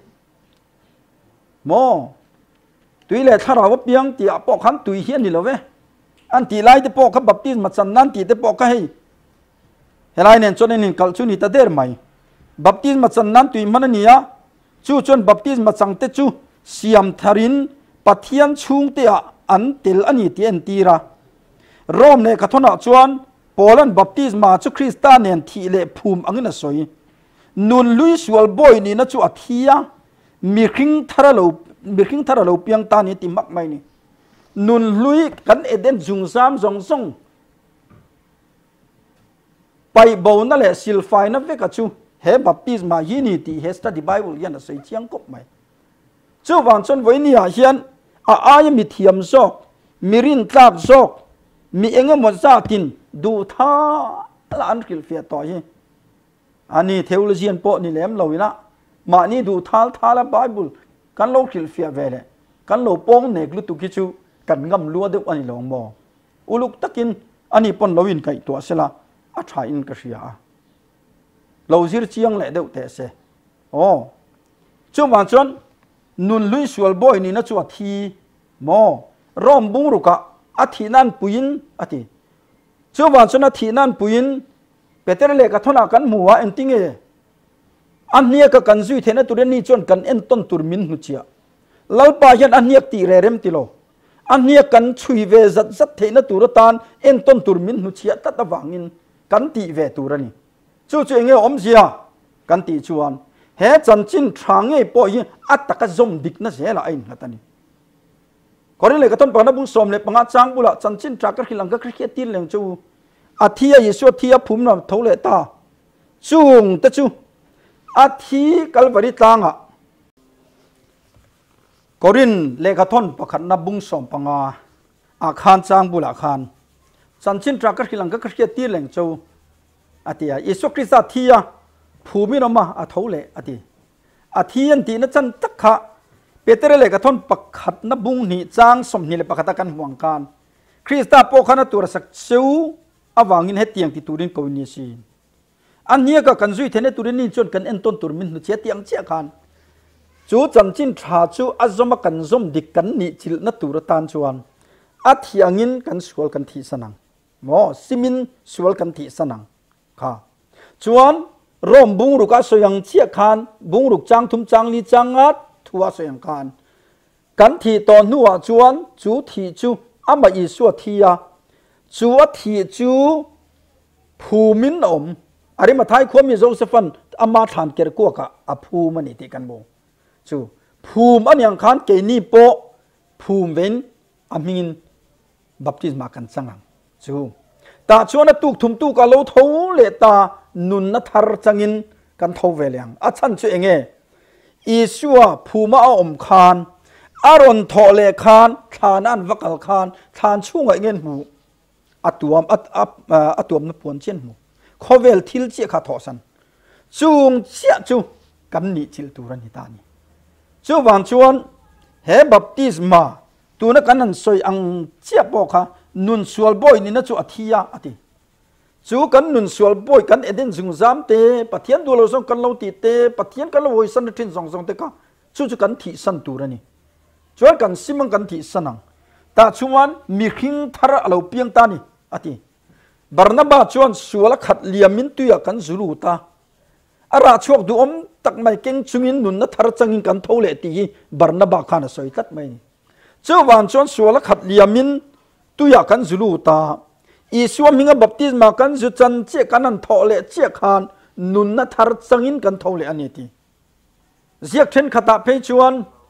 mo tui le thara wa piang ti po khan tui hian ni love an ti lai te po kha baptism chan nan ti te po kha hei helai nen chon nen kal chu ni ta der mai baptism chan nan tui man ania chu chon baptism chang te chu siam tharin pathian chung te a an tel ani ti en tira rom ne kathona chuan polan baptisma chu Christian nen thi le phum angina soi nun lui sual boy ni na chu athia mi khing thara lo mi khing thara lo piang ta ni ti mak mai ni nun lui kan eden jung sam jong song pai bo na le sil fai na ve ka chu he baptisma unity he study Bible yan sei chiang kop mai chu wang chon voi ni a hian a ai mi thiam zok mirin tlak zok mi enga mo za tin du tha la an kil fia to hi ani theologian po ni lem loina มานี่ดูท้าท้าละไบเบิลกันโลคิลเฟียเวเลกันโลโป้งเนกลุตุกิจูกันงำลัวเดวอันนี้ลองมออุลุกตะกินอันนี้ปนลวินไก่ตัวเสละอัฐาอินกระเสียเราซิรเชียงแหละเดวเตะเสโอ้ช่วงวันจนนุนลุยสวลบอยนี่นะจัวทีมอร่อมบุงรุกะอาทินันปุยินอาทิช่วงวันจนอาทินันปุยินเปเตอร์เล็กทนากันมัวเอ็นติงเออันนี้ก็กันซุยเทนตุเรนนี่จนกันเอ็นต้นตุรมินหุเชียเล่าไปยันอันนี้ตีเรเรมติโลอันนี้กันช่วยเวจัดจัดเทนตุรตานเอ็นต้นตุรมินหุเชียตัดตะวังินกันตีเวตุรนี่จู่จู่เงี้ยอมเสียกันตีชวนเฮจันจินทางเงี้ยปอยอัตตะกะซมดิกนะเสียละไอ้นั่นตานี่ก่อนเลยก็ต้องปนับบุญสมเลยปังอาจารย์บุละจันจินจากกะขิลังกะคริเกตีเหลงจู่อาทิยายิสวทิยาภูมินะทเลตาจุงตะจู่อาทิกัลวริตังอ่ะกอรินเลขาทอนประคันนับบุญสมปังอาอาคารจางบุลอาคารจันชินตรักกิลังก็คริตีเหลงจูอาทิยาอิสุคริสต์ทียาภูมินมาอาทุเลอาทิอาทิยันตีนัจันตักขะเปเตอร์เลขาทอนประคันนับบุญนี่จางสมนี่เลประคัตกันห่วงการคริสต์ปกขันตัวสักชูอวังินเหตียงที่ตูรินกวินิชีอันนี้ก็กันซุยเทนตุรินินจนกันเอ็นต้นตุรมินเชียเตียงเชียกันจูจันจินทราจูอัจมากันซมดิกันนิจิลนัตุรตานชวนอัฐยังอินกันสวลกันทีสนังหมอซิมินสวลกันทีสนังค่ะชวนร่มบุงรุกาสยังเชียกันบุงรุกจังทุมจังลีจังอัดทัวสยังกันกันทีตอนนัวชวนจูทีจูอามาอิสวทียาจูทีจูภูมินอมอาริมาท้ายความมีโจเซฟันอามาทานเกลือกกะอภูมันอิติกันโบจูภูมิอันยังขันเกนี่โปภูมิเวนอามินบัพติศมากันสังจูแต่ชวนตุกทุมตุกะโลทูเลตานุนนัทารจังินกันทูเวลียงอาชันช่วยเองอิชัวภูมิอาอมคานอารอนทอเลคานทานันวักลคานทานช่วงเงินหูอัตวมอัตอับอัตวมนปวนเชียนหูขอเวลทิลเจียขาทอสันจูงเจียจูกันนิจิลตูรันนิตานีจูวันชวนเฮบัพติสมาตัวนักกันนั้นสวยอังเจียบอกค่ะนุนสวลบอยนี่นะจูอธิยาอธิจูกันนุนสวลบอยกันเอเดนซุงซามเตปะเทียนตัวเราส่งกันเราตีเตปะเทียนกันเราวิสันทินสองสองเตกะจูจูกันที่สันตูรันนี่ชวนกันซิมังกันที่สันังแต่ชวนมีขิงทาระเราเพียงตานี่อธิบาร์นาบาชวนสวลขัดเลียมินตุยกันจุลูตาอาราชวกดูอมตักไม่เก่งจุงินนุนนัทารจังอินกันทูเลตีบาร์นาบาขานสวยตัดไม่เจ้าวันชวนสวลขัดเลียมินตุยกันจุลูตาอีสวมิงบัพติศมากันจุจันเจกันนันทูเลเจขานนุนนัทารจังอินกันทูเลอันนี้ตีเจียกเทนขตาเพชวน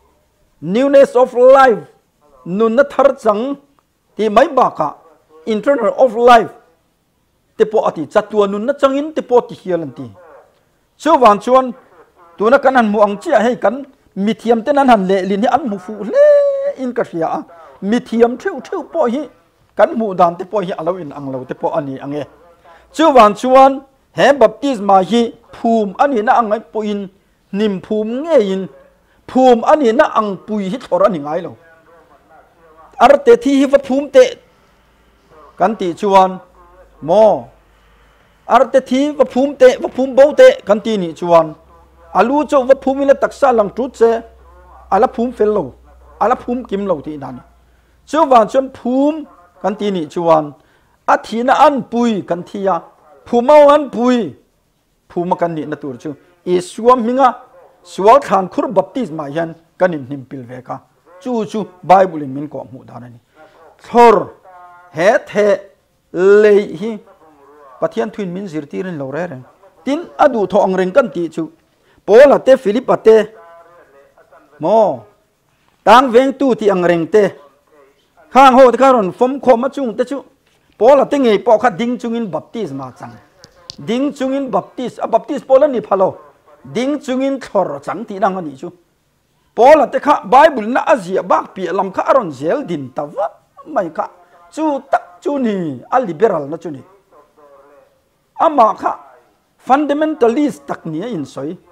newness of life นุนนัทารจังที่ไม่บากะ internal of lifeเตปอติจัตัวนุนนัจังอินเตปอติเฮียลันตีเชื่อวันชวนตัวนักการหันมัวอังเจียให้กันมีเทียมเต้นนั้นหันเละลินให้อันมูฟูเละอินกระเสียมีเทียมเที่ยวเที่ยวปอยกันมูดานเตปอฮีอัลวินอังเลวเตปออันนี้อังเอเชื่อวันชวนเฮบัพติสมาฮีภูมิอันนี้น่าอังไงปอยนิมภูมิเงียนภูมิอันนี้น่าอังปุยฮิตอรันยังไงเราอาร์เตที่ฮิวภูมิเตกันตีชวนโมอาร์เตทีว่าภูมิเตว่าภูมิโบเตกันตีนี่ชวนอาลูโจว่าภูมิละตักษาลังจุดเจอาละภูมิเฟลโลอาละภูมิกิมโลที่นั่นเชื่อว่าชวนภูมิกันตีนี่ชวนอาทินะอันปุยกันทียาภูมิอันปุยภูมิกันนี่นั่นตัวชูอิสวามิงะสวลขานคุรบัพติสมายันกันนิมนิมพิลเวกาจูจูไบเบิลมินก็มูดานันนี่ทอร์เฮเทเลยฮีปะเทียนทวินมินสิรตีรินโลเรนตินอดูทองเริงกันตีจูโปลาเตฟิลิปเตโมตังเวงตูที่อังเริงเตข้างโหดคารอนฟอมคอมาจุงเตจูโปลาเตงไงปอคัดดิ้งจุงอินบัพติสมาจังดิ้งจุงอินบัพติสอะบัพติสโปลานี่พะโลดิ้งจุงอินทอร์จังตีนังอันนี้จูโปลาเตข้าไบเบิลน่าเสียบักปีลำข้ารอนเซลดินตาวะไม่ข้าจูตักจูนี่อัลลิเบรัลนะจูนี่อามาค่ะ fundamentalist ตักนี้อินสอย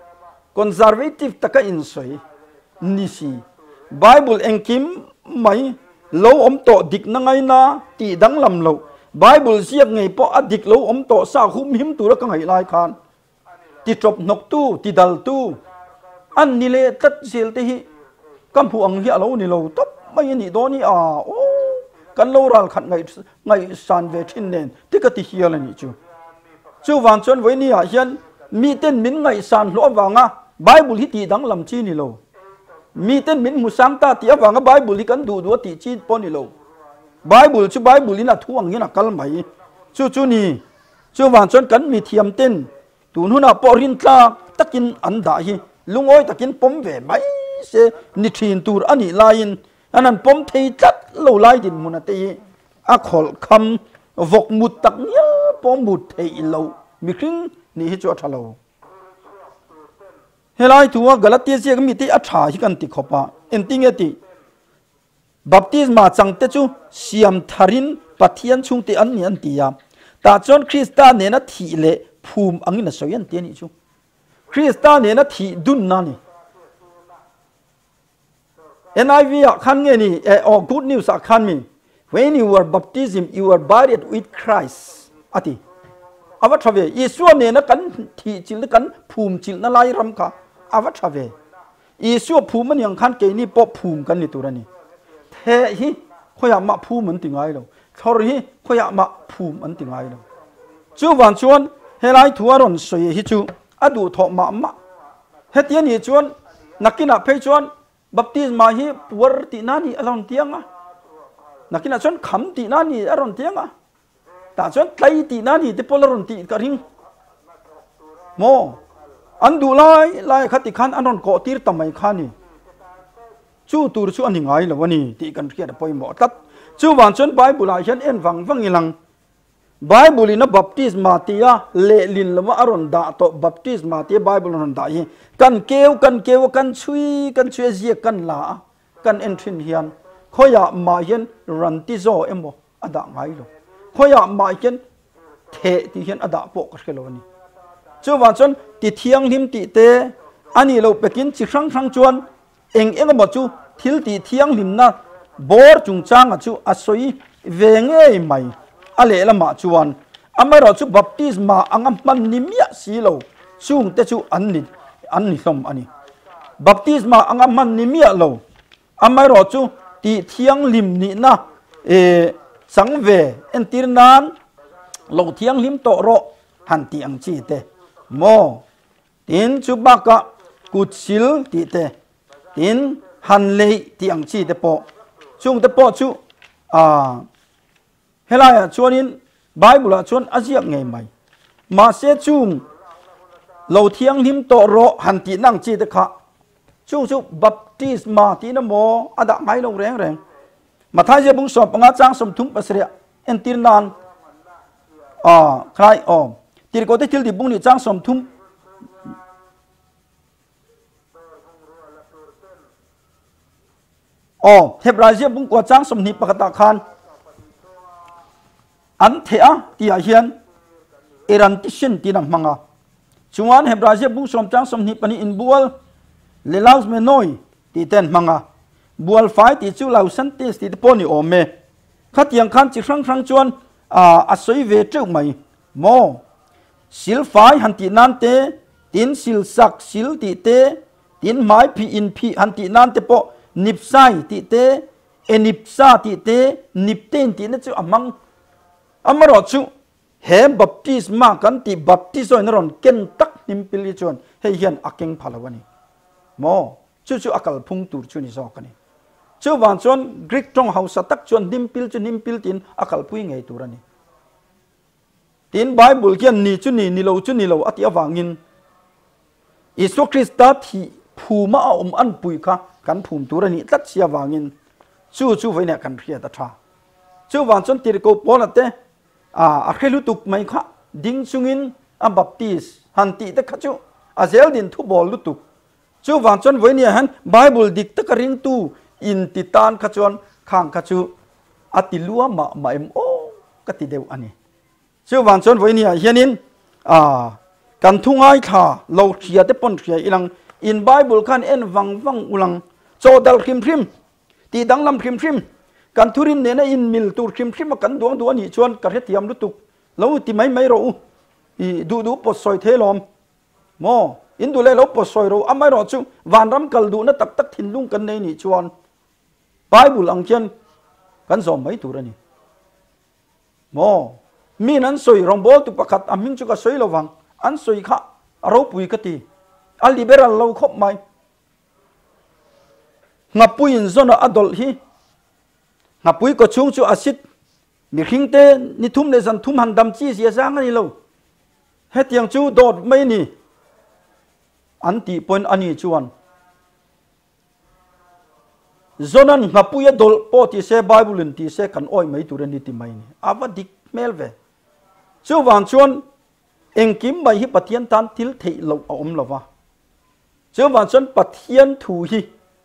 conservative taka in soi ni si Bible engkim mai lo om to dik na ngai na ti dang lam lo Bible siak ngai po adik lo om to sa hum him tu ra ka ngai lai khan ti trop nok tu ti dal tu an ni le tat sil te hi kam pu ang hi lo ni lo top mai ni do ni a o kan lo ral khat ngai ngai san ve thin nen ti ka ti hial ni chu chu wang chon voi ni a hian mi ten min ngai san lo wanga Bible hi ti dang lam chi ni lo mi ten min mu sang ta ti awanga Bible hi kan du du ti chi pon ni lo Bible chu Bible ina thuang ina kal mai chu chu ni chu wang chon kan mi thiam ten tu nu na porin tla takin an da hi lungoi takin pom ve mai se ni thin tur ani lain anan pom thei tat lo lai din mun te a khol kham vok mut tak nya pom mut thei lo mi kring ni hi chu thalo helai tuwa Galatia se mi te a tha hi kan ti khopa enting eti baptisma changte chu siam tharin pathian chung te an ni an tia ta chon Krista ne na thi le phum angina soyan te ni chu Krista ne na thi dun na ni N I V a khan nge ni or good news a khan mi when you were baptism you were buried with Christ ati awa thave Yesu ne na kan thi chil kan phum chil na lai ram ka awa thave Yesu phum man yang khan ke ni po phum kan ni turani the hi khoya ma phum man tingai lo thor hi khoya ma phum an tingai lo chu wan chuan helai thuaron soi hi chu adu tho ma ma hetian hi chuan nakina phei chuan baptisma hi puar ti nani alon tianga nakina chuan kham ti nani aron tianga ta chuan tlai ti nani te polaron ti ka ring mo andu lai lai khati khan anon ko tir tamai khani chu tur chu ani ngai lawani ti kan khia da poimo tat chu wan chuan Bible a hian en wang wang ilang Bible ina baptisma tia le lin lama aron da to baptisma tia Bible aron da hi kan keu kan keu kan chui kan chui zia kan la kan entrin hian khoya ma hian ran ti zo emo ada ngai lo khoya ma hian the ti hian ada po ka khelo ni chu wa chon ti thiang lim ti te ani lo pekin chi hrang hrang chuan eng eng mo chu thil ti thiang lim na bor chung chang a chu asoi ve nge mai ale lama chuan amaro chu baptisma angam man nimya silo chung te chu anni anni hlom ani baptisma angam man nimya lo amaro chu ti thiang lim ni na e sangve entirnan lo thiang lim to ro han ti ang chi te mo tin chu baka kutsil ti te tin han lei ti ang chi te po chung te po chu a helaya chuanin Bible a chuan aziak ngei mai ma se chung lo thiang lim to ro han ti nang chi te kha chu chu baptisma ti na mo ada ngai lo reng reng mathai je bung so panga chang som thum pasria entir nan a khai om tir ko te thil di bung ni chang som thum o hebrai je bung ko chang som ni pakata khan an thea tia hian eran tishin tinam manga chuan hebrai je bung som chang som ni pani in bual le laus me noi ti ten manga bual fai ti chu lau san tis ti poni ome khatiang khan chi hrang hrang chuan a asoi ve treu mai mo sil fai han ti nan te tin sil sak sil ti te tin mai phi in phi han ti nan te po nip sai ti te enip sa ti te nip ten ti na chu amang amaro chu he baptisma kan ti baptizo naron ken tak nim pili chuan he hian akeng phalawani mo chu chu akal phung tur chu ni zo kani chu wan chuan Greek tong house tak chuan nim pil chu nim pil tin akal pui ngei turani tin Bible kian ni chu ni ni lo chu ni lo ati awangin Isu Krista thi phuma om an pui kha kan phum turani tat sia wangin chu chu veina kan phia ta tha chu wan chon tir ko polate a akhelu tuk mai kha ding chungin a baptist hanti te khachu azel din thu bol lutuk chu wan chon veina han Bible dik ta karing tu in titan khachon khang khachu atilua ma ma em o kati deu ani chu wan chon veina hianin a กันทุ่งไอ้ท่าเราเขียดปนเขียอีหลังอินไบเบิลกันเอ็นวังวังอุลังโจดัลคริมคริมตีดังลำคริมคริมกันทุรินเนี่ยนะอินมิลตูคริมคริมมากันดวงดวงนี่ชวนกันเทียมลุตุกแล้วตีไม่ไม่รู้อีดูดูปดซอยเทลอมโมอินดูเลยเราปดซอยเราอ่ะไม่รู้จู่วันรำกัลดูนะตักตักทิ้งลุงกันในนี่ชวนไบเบิลอังเชียนกันสอมไม่ตัวนี่โมมีนั้นสวยรองบอลตุปะขัดอามิงจุกสวยระวังอันสวยข้าเราปุยกตีอัลลิเบรัลเราครบไหมงับปุยอินโซนอัดดอลฮีงับปุยก็ช่วงจู่อาศิดมีขิงเตนิทุ่มในสันทุ่มหันดำจีเสียสางนี่เราเฮ็ดยังจู่โดดไม่นี่อันตีปนอันนี้จวนโซนันงับปุยดอลปอที่เสไบเบิลที่เสกันอ้อยไม่ตัวนี้ที่ไม่นี่อาวัดิกเมลเวจู่วันชวนเอ็งกิมใบฮิปะเทียนตันทิลเทเราเอาอมละวะเจ้าวันชวนปะเทียนถูฮี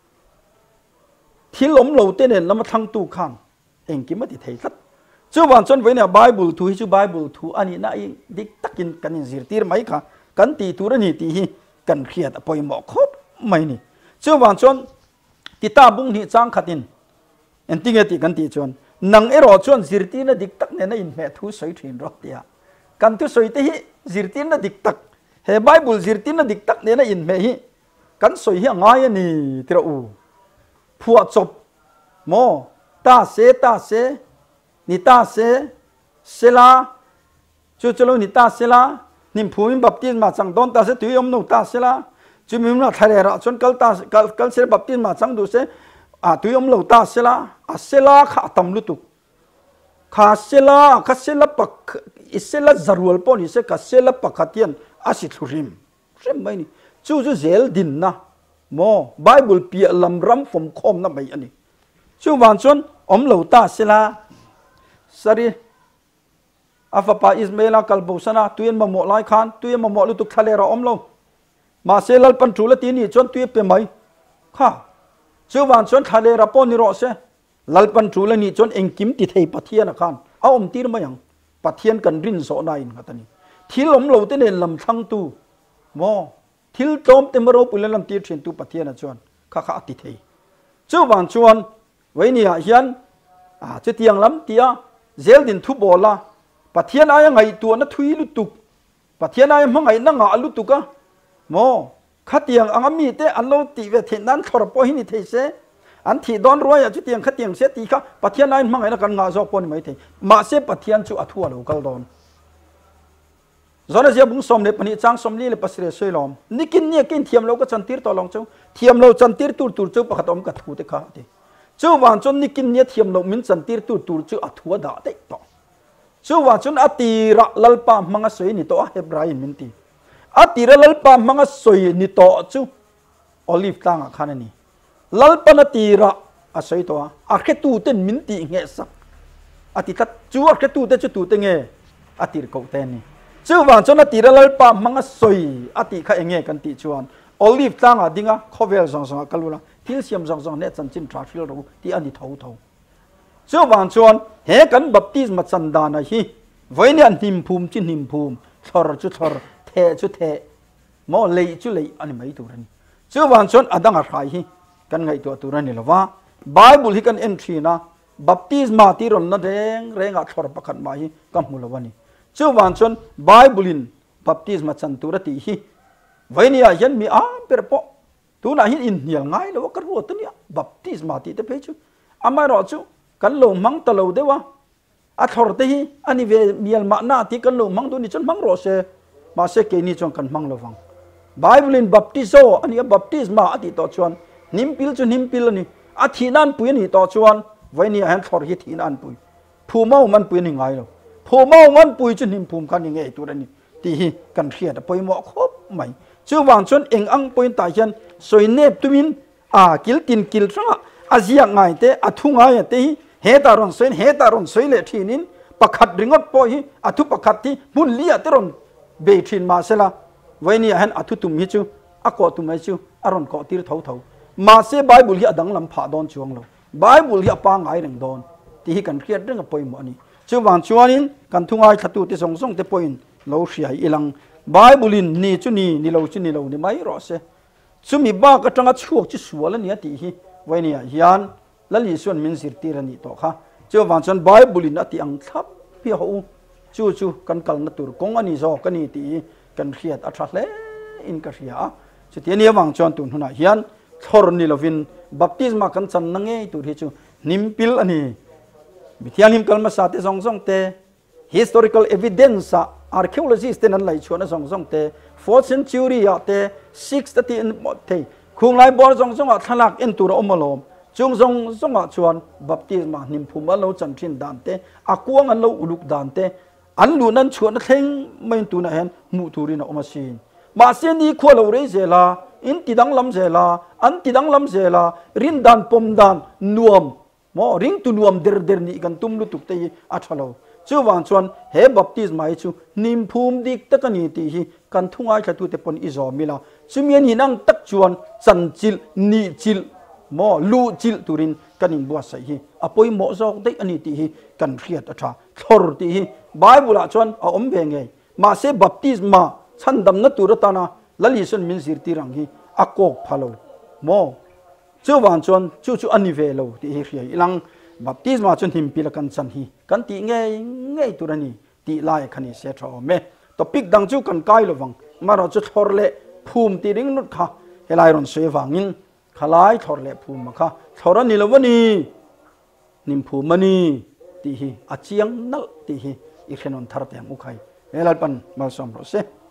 ทิลอมเราเต้นแล้วมาทั้งตู้ข้างเอ็งกิมมาติเทสัดเจ้าวันชวนไว้เนี่ยไบเบิลถูฮีจู่ไบเบิลถูอันนี้น่าเองดิกตักกินกันสิร์ตีร์ไหมค่ะกันตีตัวนี้ตีฮีกันเครียดปล่อยหมอกครบไม่นี่เจ้าวันชวนติตาบุ้งนี่จ้างขัดินเอ็นติเงติกันตีชวนนังเอรอชวนสิร์ตีน่ะดิกตักเนี่ยน่าอินแม่ทูสวยถิ่นรอกเดียกันทุสวยที่สิร์ตีน่ะดิกตักเฮไบเบิลสิร์ตีน่ะดิกตักเนี่ยน่าอินแม่ฮีกันสวยเฮียง่ายนี่ที่เราอูผัวจบโมตาเสตาเสนิตาเสเสลาจู่จู่นิตาเสลานิมพูมิบัพติสมาจังดอนตาเสตุยอมโนตาเสลาจู่มิมนาทะเลระจนกัลตากัลกัลเสบัพติสมาจังดูเสอาตุยอมโนตาเสลาอาเสลาข้าตำลุตุข้าเสลาข้าเสลาปักอิเสลาจารวลปอนิเสข้าเสลาปักขัดยันอาศิทุริมริมไม่นี่จู่จู่เซลดินนะโมไบเบิลเปียลำรำฝมคมนั่นไม่อันนี้จู่วันชนอมเหลาตาเสลาสรีอาฟาปาอิสเมลาคัลบูสนาตุยนมาหมอลายคานตุยนมาหมอลุตุกทะเลเราอมเหลามาเซลปันทุลตีนี่ชนตุยเปไหมข้าจู่วันชนทะเลเราปนิโรเซลัลปันทุลนี่ชนเองกิมติเทปะเทียนข้านเอาอมตีนมาอย่างปะเทียนกันรินโซนายนกันตอนนี้ที่ลมเหลาเตเนลลำทั้งตูโมทิลโตมเต็มรบปุเลนลำตีเชียนตูปะเทียนชวนข้าข้าติเทจู่วันชวนไว้เนี่ยยันอ่าจะเตียงลำเตียเซลดินทุบอลาปะเทียนอะไรไงตัวนั้นทุยลุตุกปะเทียนอะไรมั่งไงนั่งอ่ะลุตุกะโมขัดเตียงอังมีเตอันโลติเวทนั้นทรปหินิเทเสอันที่ดอนรวยจะเตียงขัดเตียงเสตีค่ะปะเทียนอะไรมั่งไงนักการงานจอบปนไม่เทมาเสปะเทียนจู่อัทัวโลกัลดอนจอนเสียบุ้งสมเนี่ยปนิจังสมนี่เลยปัสเรสวยลมนี่กินเนี่ยกินเทียมเราก็จันทีร์ต่อลองเจ้าเทียมเราจันทีร์ตูร์ตูร์เจ้าปะขัดอมกัดหูเตะขาเตเจ้าวันจนนี่กินเนี่ยเทียมเรามินจันทีร์ตูร์ตูร์เจ้าอัทัวด่าเตะต่อเจ้าวันจนอตีระลัลปามังสวยนี่ต่อเฮบรายมินตีอตีระลัลปามังสวยนี่ต่อเจ้าโอลิฟตั้งขันนี่ลัลปานตีระอสวยต่ออาเขตูเต้นมินตีเงี้ยสักอติทัดจู่อาเขตูเต้นจู่ตูเต้นเงี้ยอตีระกูเต้นนี่จู่วันจนอตีระลัลปามังสวยอติข้าเองเงี้ยกันตีชวนโอลิฟตั้งอ่ะดิ้งอ่ะข้อเวลสองสองกัลลูละที่เสียมสองสองเนี่ยจันจินทราฟิลรู้ที่อันนี้เท่าเท่าเจ้าวันชวนเฮกันบัพติสมาจันดานะฮีไว้เนี่ยนิมภูมิจินิมภูมิทอร์จุทอร์เทจุเทมอเลยจุเลยอันนี้ไม่ตัวนี้เจ้าวันชวนอดังอะไรฮีกันไงตัวตัวนี้ละว่าไบเบิลฮีกันเอ็นทรีนะบัพติสมาที่รอนนั่นเองเร่งอัดทอร์ประคันมาฮีกัมมุลวันนี้เจ้าวันชวนไบเบิลินบัพติสมาจันตัวตีฮีไว้เนี่ยยันมีอาเปรปะตัวนั้นฮินอินเหี่ยงไงแล้วว่ากันหัวตัวเนี้ยบัพติสมาที่เตเพจูอาไม่รอจูกันลงมังตะลาวเดวะอัทอร์เตฮีอันนี้เวมีอัลมานาที่กันลงมังตัวนี้จนมังรอเซมาเซเกนี่จนกันมังระวังไบเบิลินบัพติโซอันนี้บัพติสมาอธิต่อชวนนิมพิลจนนิมพิลนี่อธินันปุยนี่ต่อชวนไว้นี่ฮันทอร์ฮิทีนันปุยผู้เมามันปุยนี่ไงล่ะผู้เมามันปุยจนนิมภูมิกันยังไงตัวนี้ที่กันเครียดปุยหมอครบไหมชื่อวางชนเองอังปุยตายยันสวยเนบตุมินอ่ากิลตินกิลช่างอาเซียไงเตอทุงไงเตเฮตารอนสวยเฮตารอนสวยเลทีนินประคัดริงอดปอยอทุประคัดที่บุญเลียตรอนเบทินมาเสละไว้นี่ฮันอทุตุมฮิจูอากอตุมฮิจูอารอนกอตีร์เท่าเท่ามาเสไบเบิลฮิอดังลำผาดอนจวงเราไบเบิลฮิอปางไงเรื่องดอนที่กันเครียดเรื่องปอยหมอนี่ชื่อวางชวนินกันทุงไงขัดตุที่ส่งส่งเตปอยนเราเสียอีหลังไบเบิลินนี่จุนี่นี่เราจุนี่เรานี่ไม่รอเสจุมีบ้าก็จังชั่วจิสัวแล้วเนี่ยตีฮีไว้เนี่ยยันแล้วลิส่วนมินสิตีรันนี่ต่อค่ะเจ้าวันจันไบเบิลินอติอังทับพี่เขาจูจูกันกัลนัตุรกงอันนี้จอกันนี่ตีกันเครียดอัตราเลอินกระเสียจุดที่นี่วันจันตุนหุนายันทอร์นี่เราวินบัพติสมากันจันนั่งเงยตัวที่จูนิมพิลอันนี้มิที่อันนิมกัลมาสาธิตสองสองเต historical evidence archaeologist นั่นไหลชวนสองสองเต fourth century อะเต sixth ที่เตคุงไลบอลสองสองอะทลักอินตัวอมมาลมจุงสองสองอะชวนบัพติสมานิมพุมาเราจันทินดานเตอากวงอันเราอุลุกดานเตอันลูนั้นชวนเท่งไม่ตัวนั้นเห็นมุตุรินอมาซีนมาเสียนี้ขวเราเรเซลาอินติดังลำเซลาอันติดังลำเซลารินดานปมดานนวมมอริงตุนวมเดรเดรนี่กันตุมลุตุกเตยอัชลาวจู่วันชวนเฮบัพติสมาอิจูนิมพุมดิกตะกันนี่ตีฮีกันทุ่งไอขตุเตปนอิจอมิลาจู่มีนี่นั่งตักชวนสันจิลนีจิลมอลูจิลตุรินกันอินบัวใส่ฮีอภัยหมอจอกได้อันนี้ตีฮีกันเครียดอัชาทอร์ตีฮีไบเบิลชวนเอาอมเบงไงมาเซบัพติสมาฉันดำนัตุรตานาลลิสันมินสิรติรังฮีอากอกพาโลมอจู่วันชวนจู่จู่อันนี้เวโลตีฮีเรียอีหลังบัพติสมาชนหิมพิลกันสันฮีกันตีเงยเงยตัวนี้ตีลายคันนี้เสียทอเมตปิกดังจู่กันไกลวังมาเราจะทอร์เล่ภูมิตีริงนุดค่ะเฮลัยรอนเสวังอินขลายทอร์เล่ภูมิมาค่ะทอร์นี่ละวันนี้นิมภูมินี่ตีฮีอาเจียงนัลตีฮีอีกเช่นนั้นทาร์เตียงอุคัยเฮลัยปันมาสมรสเซ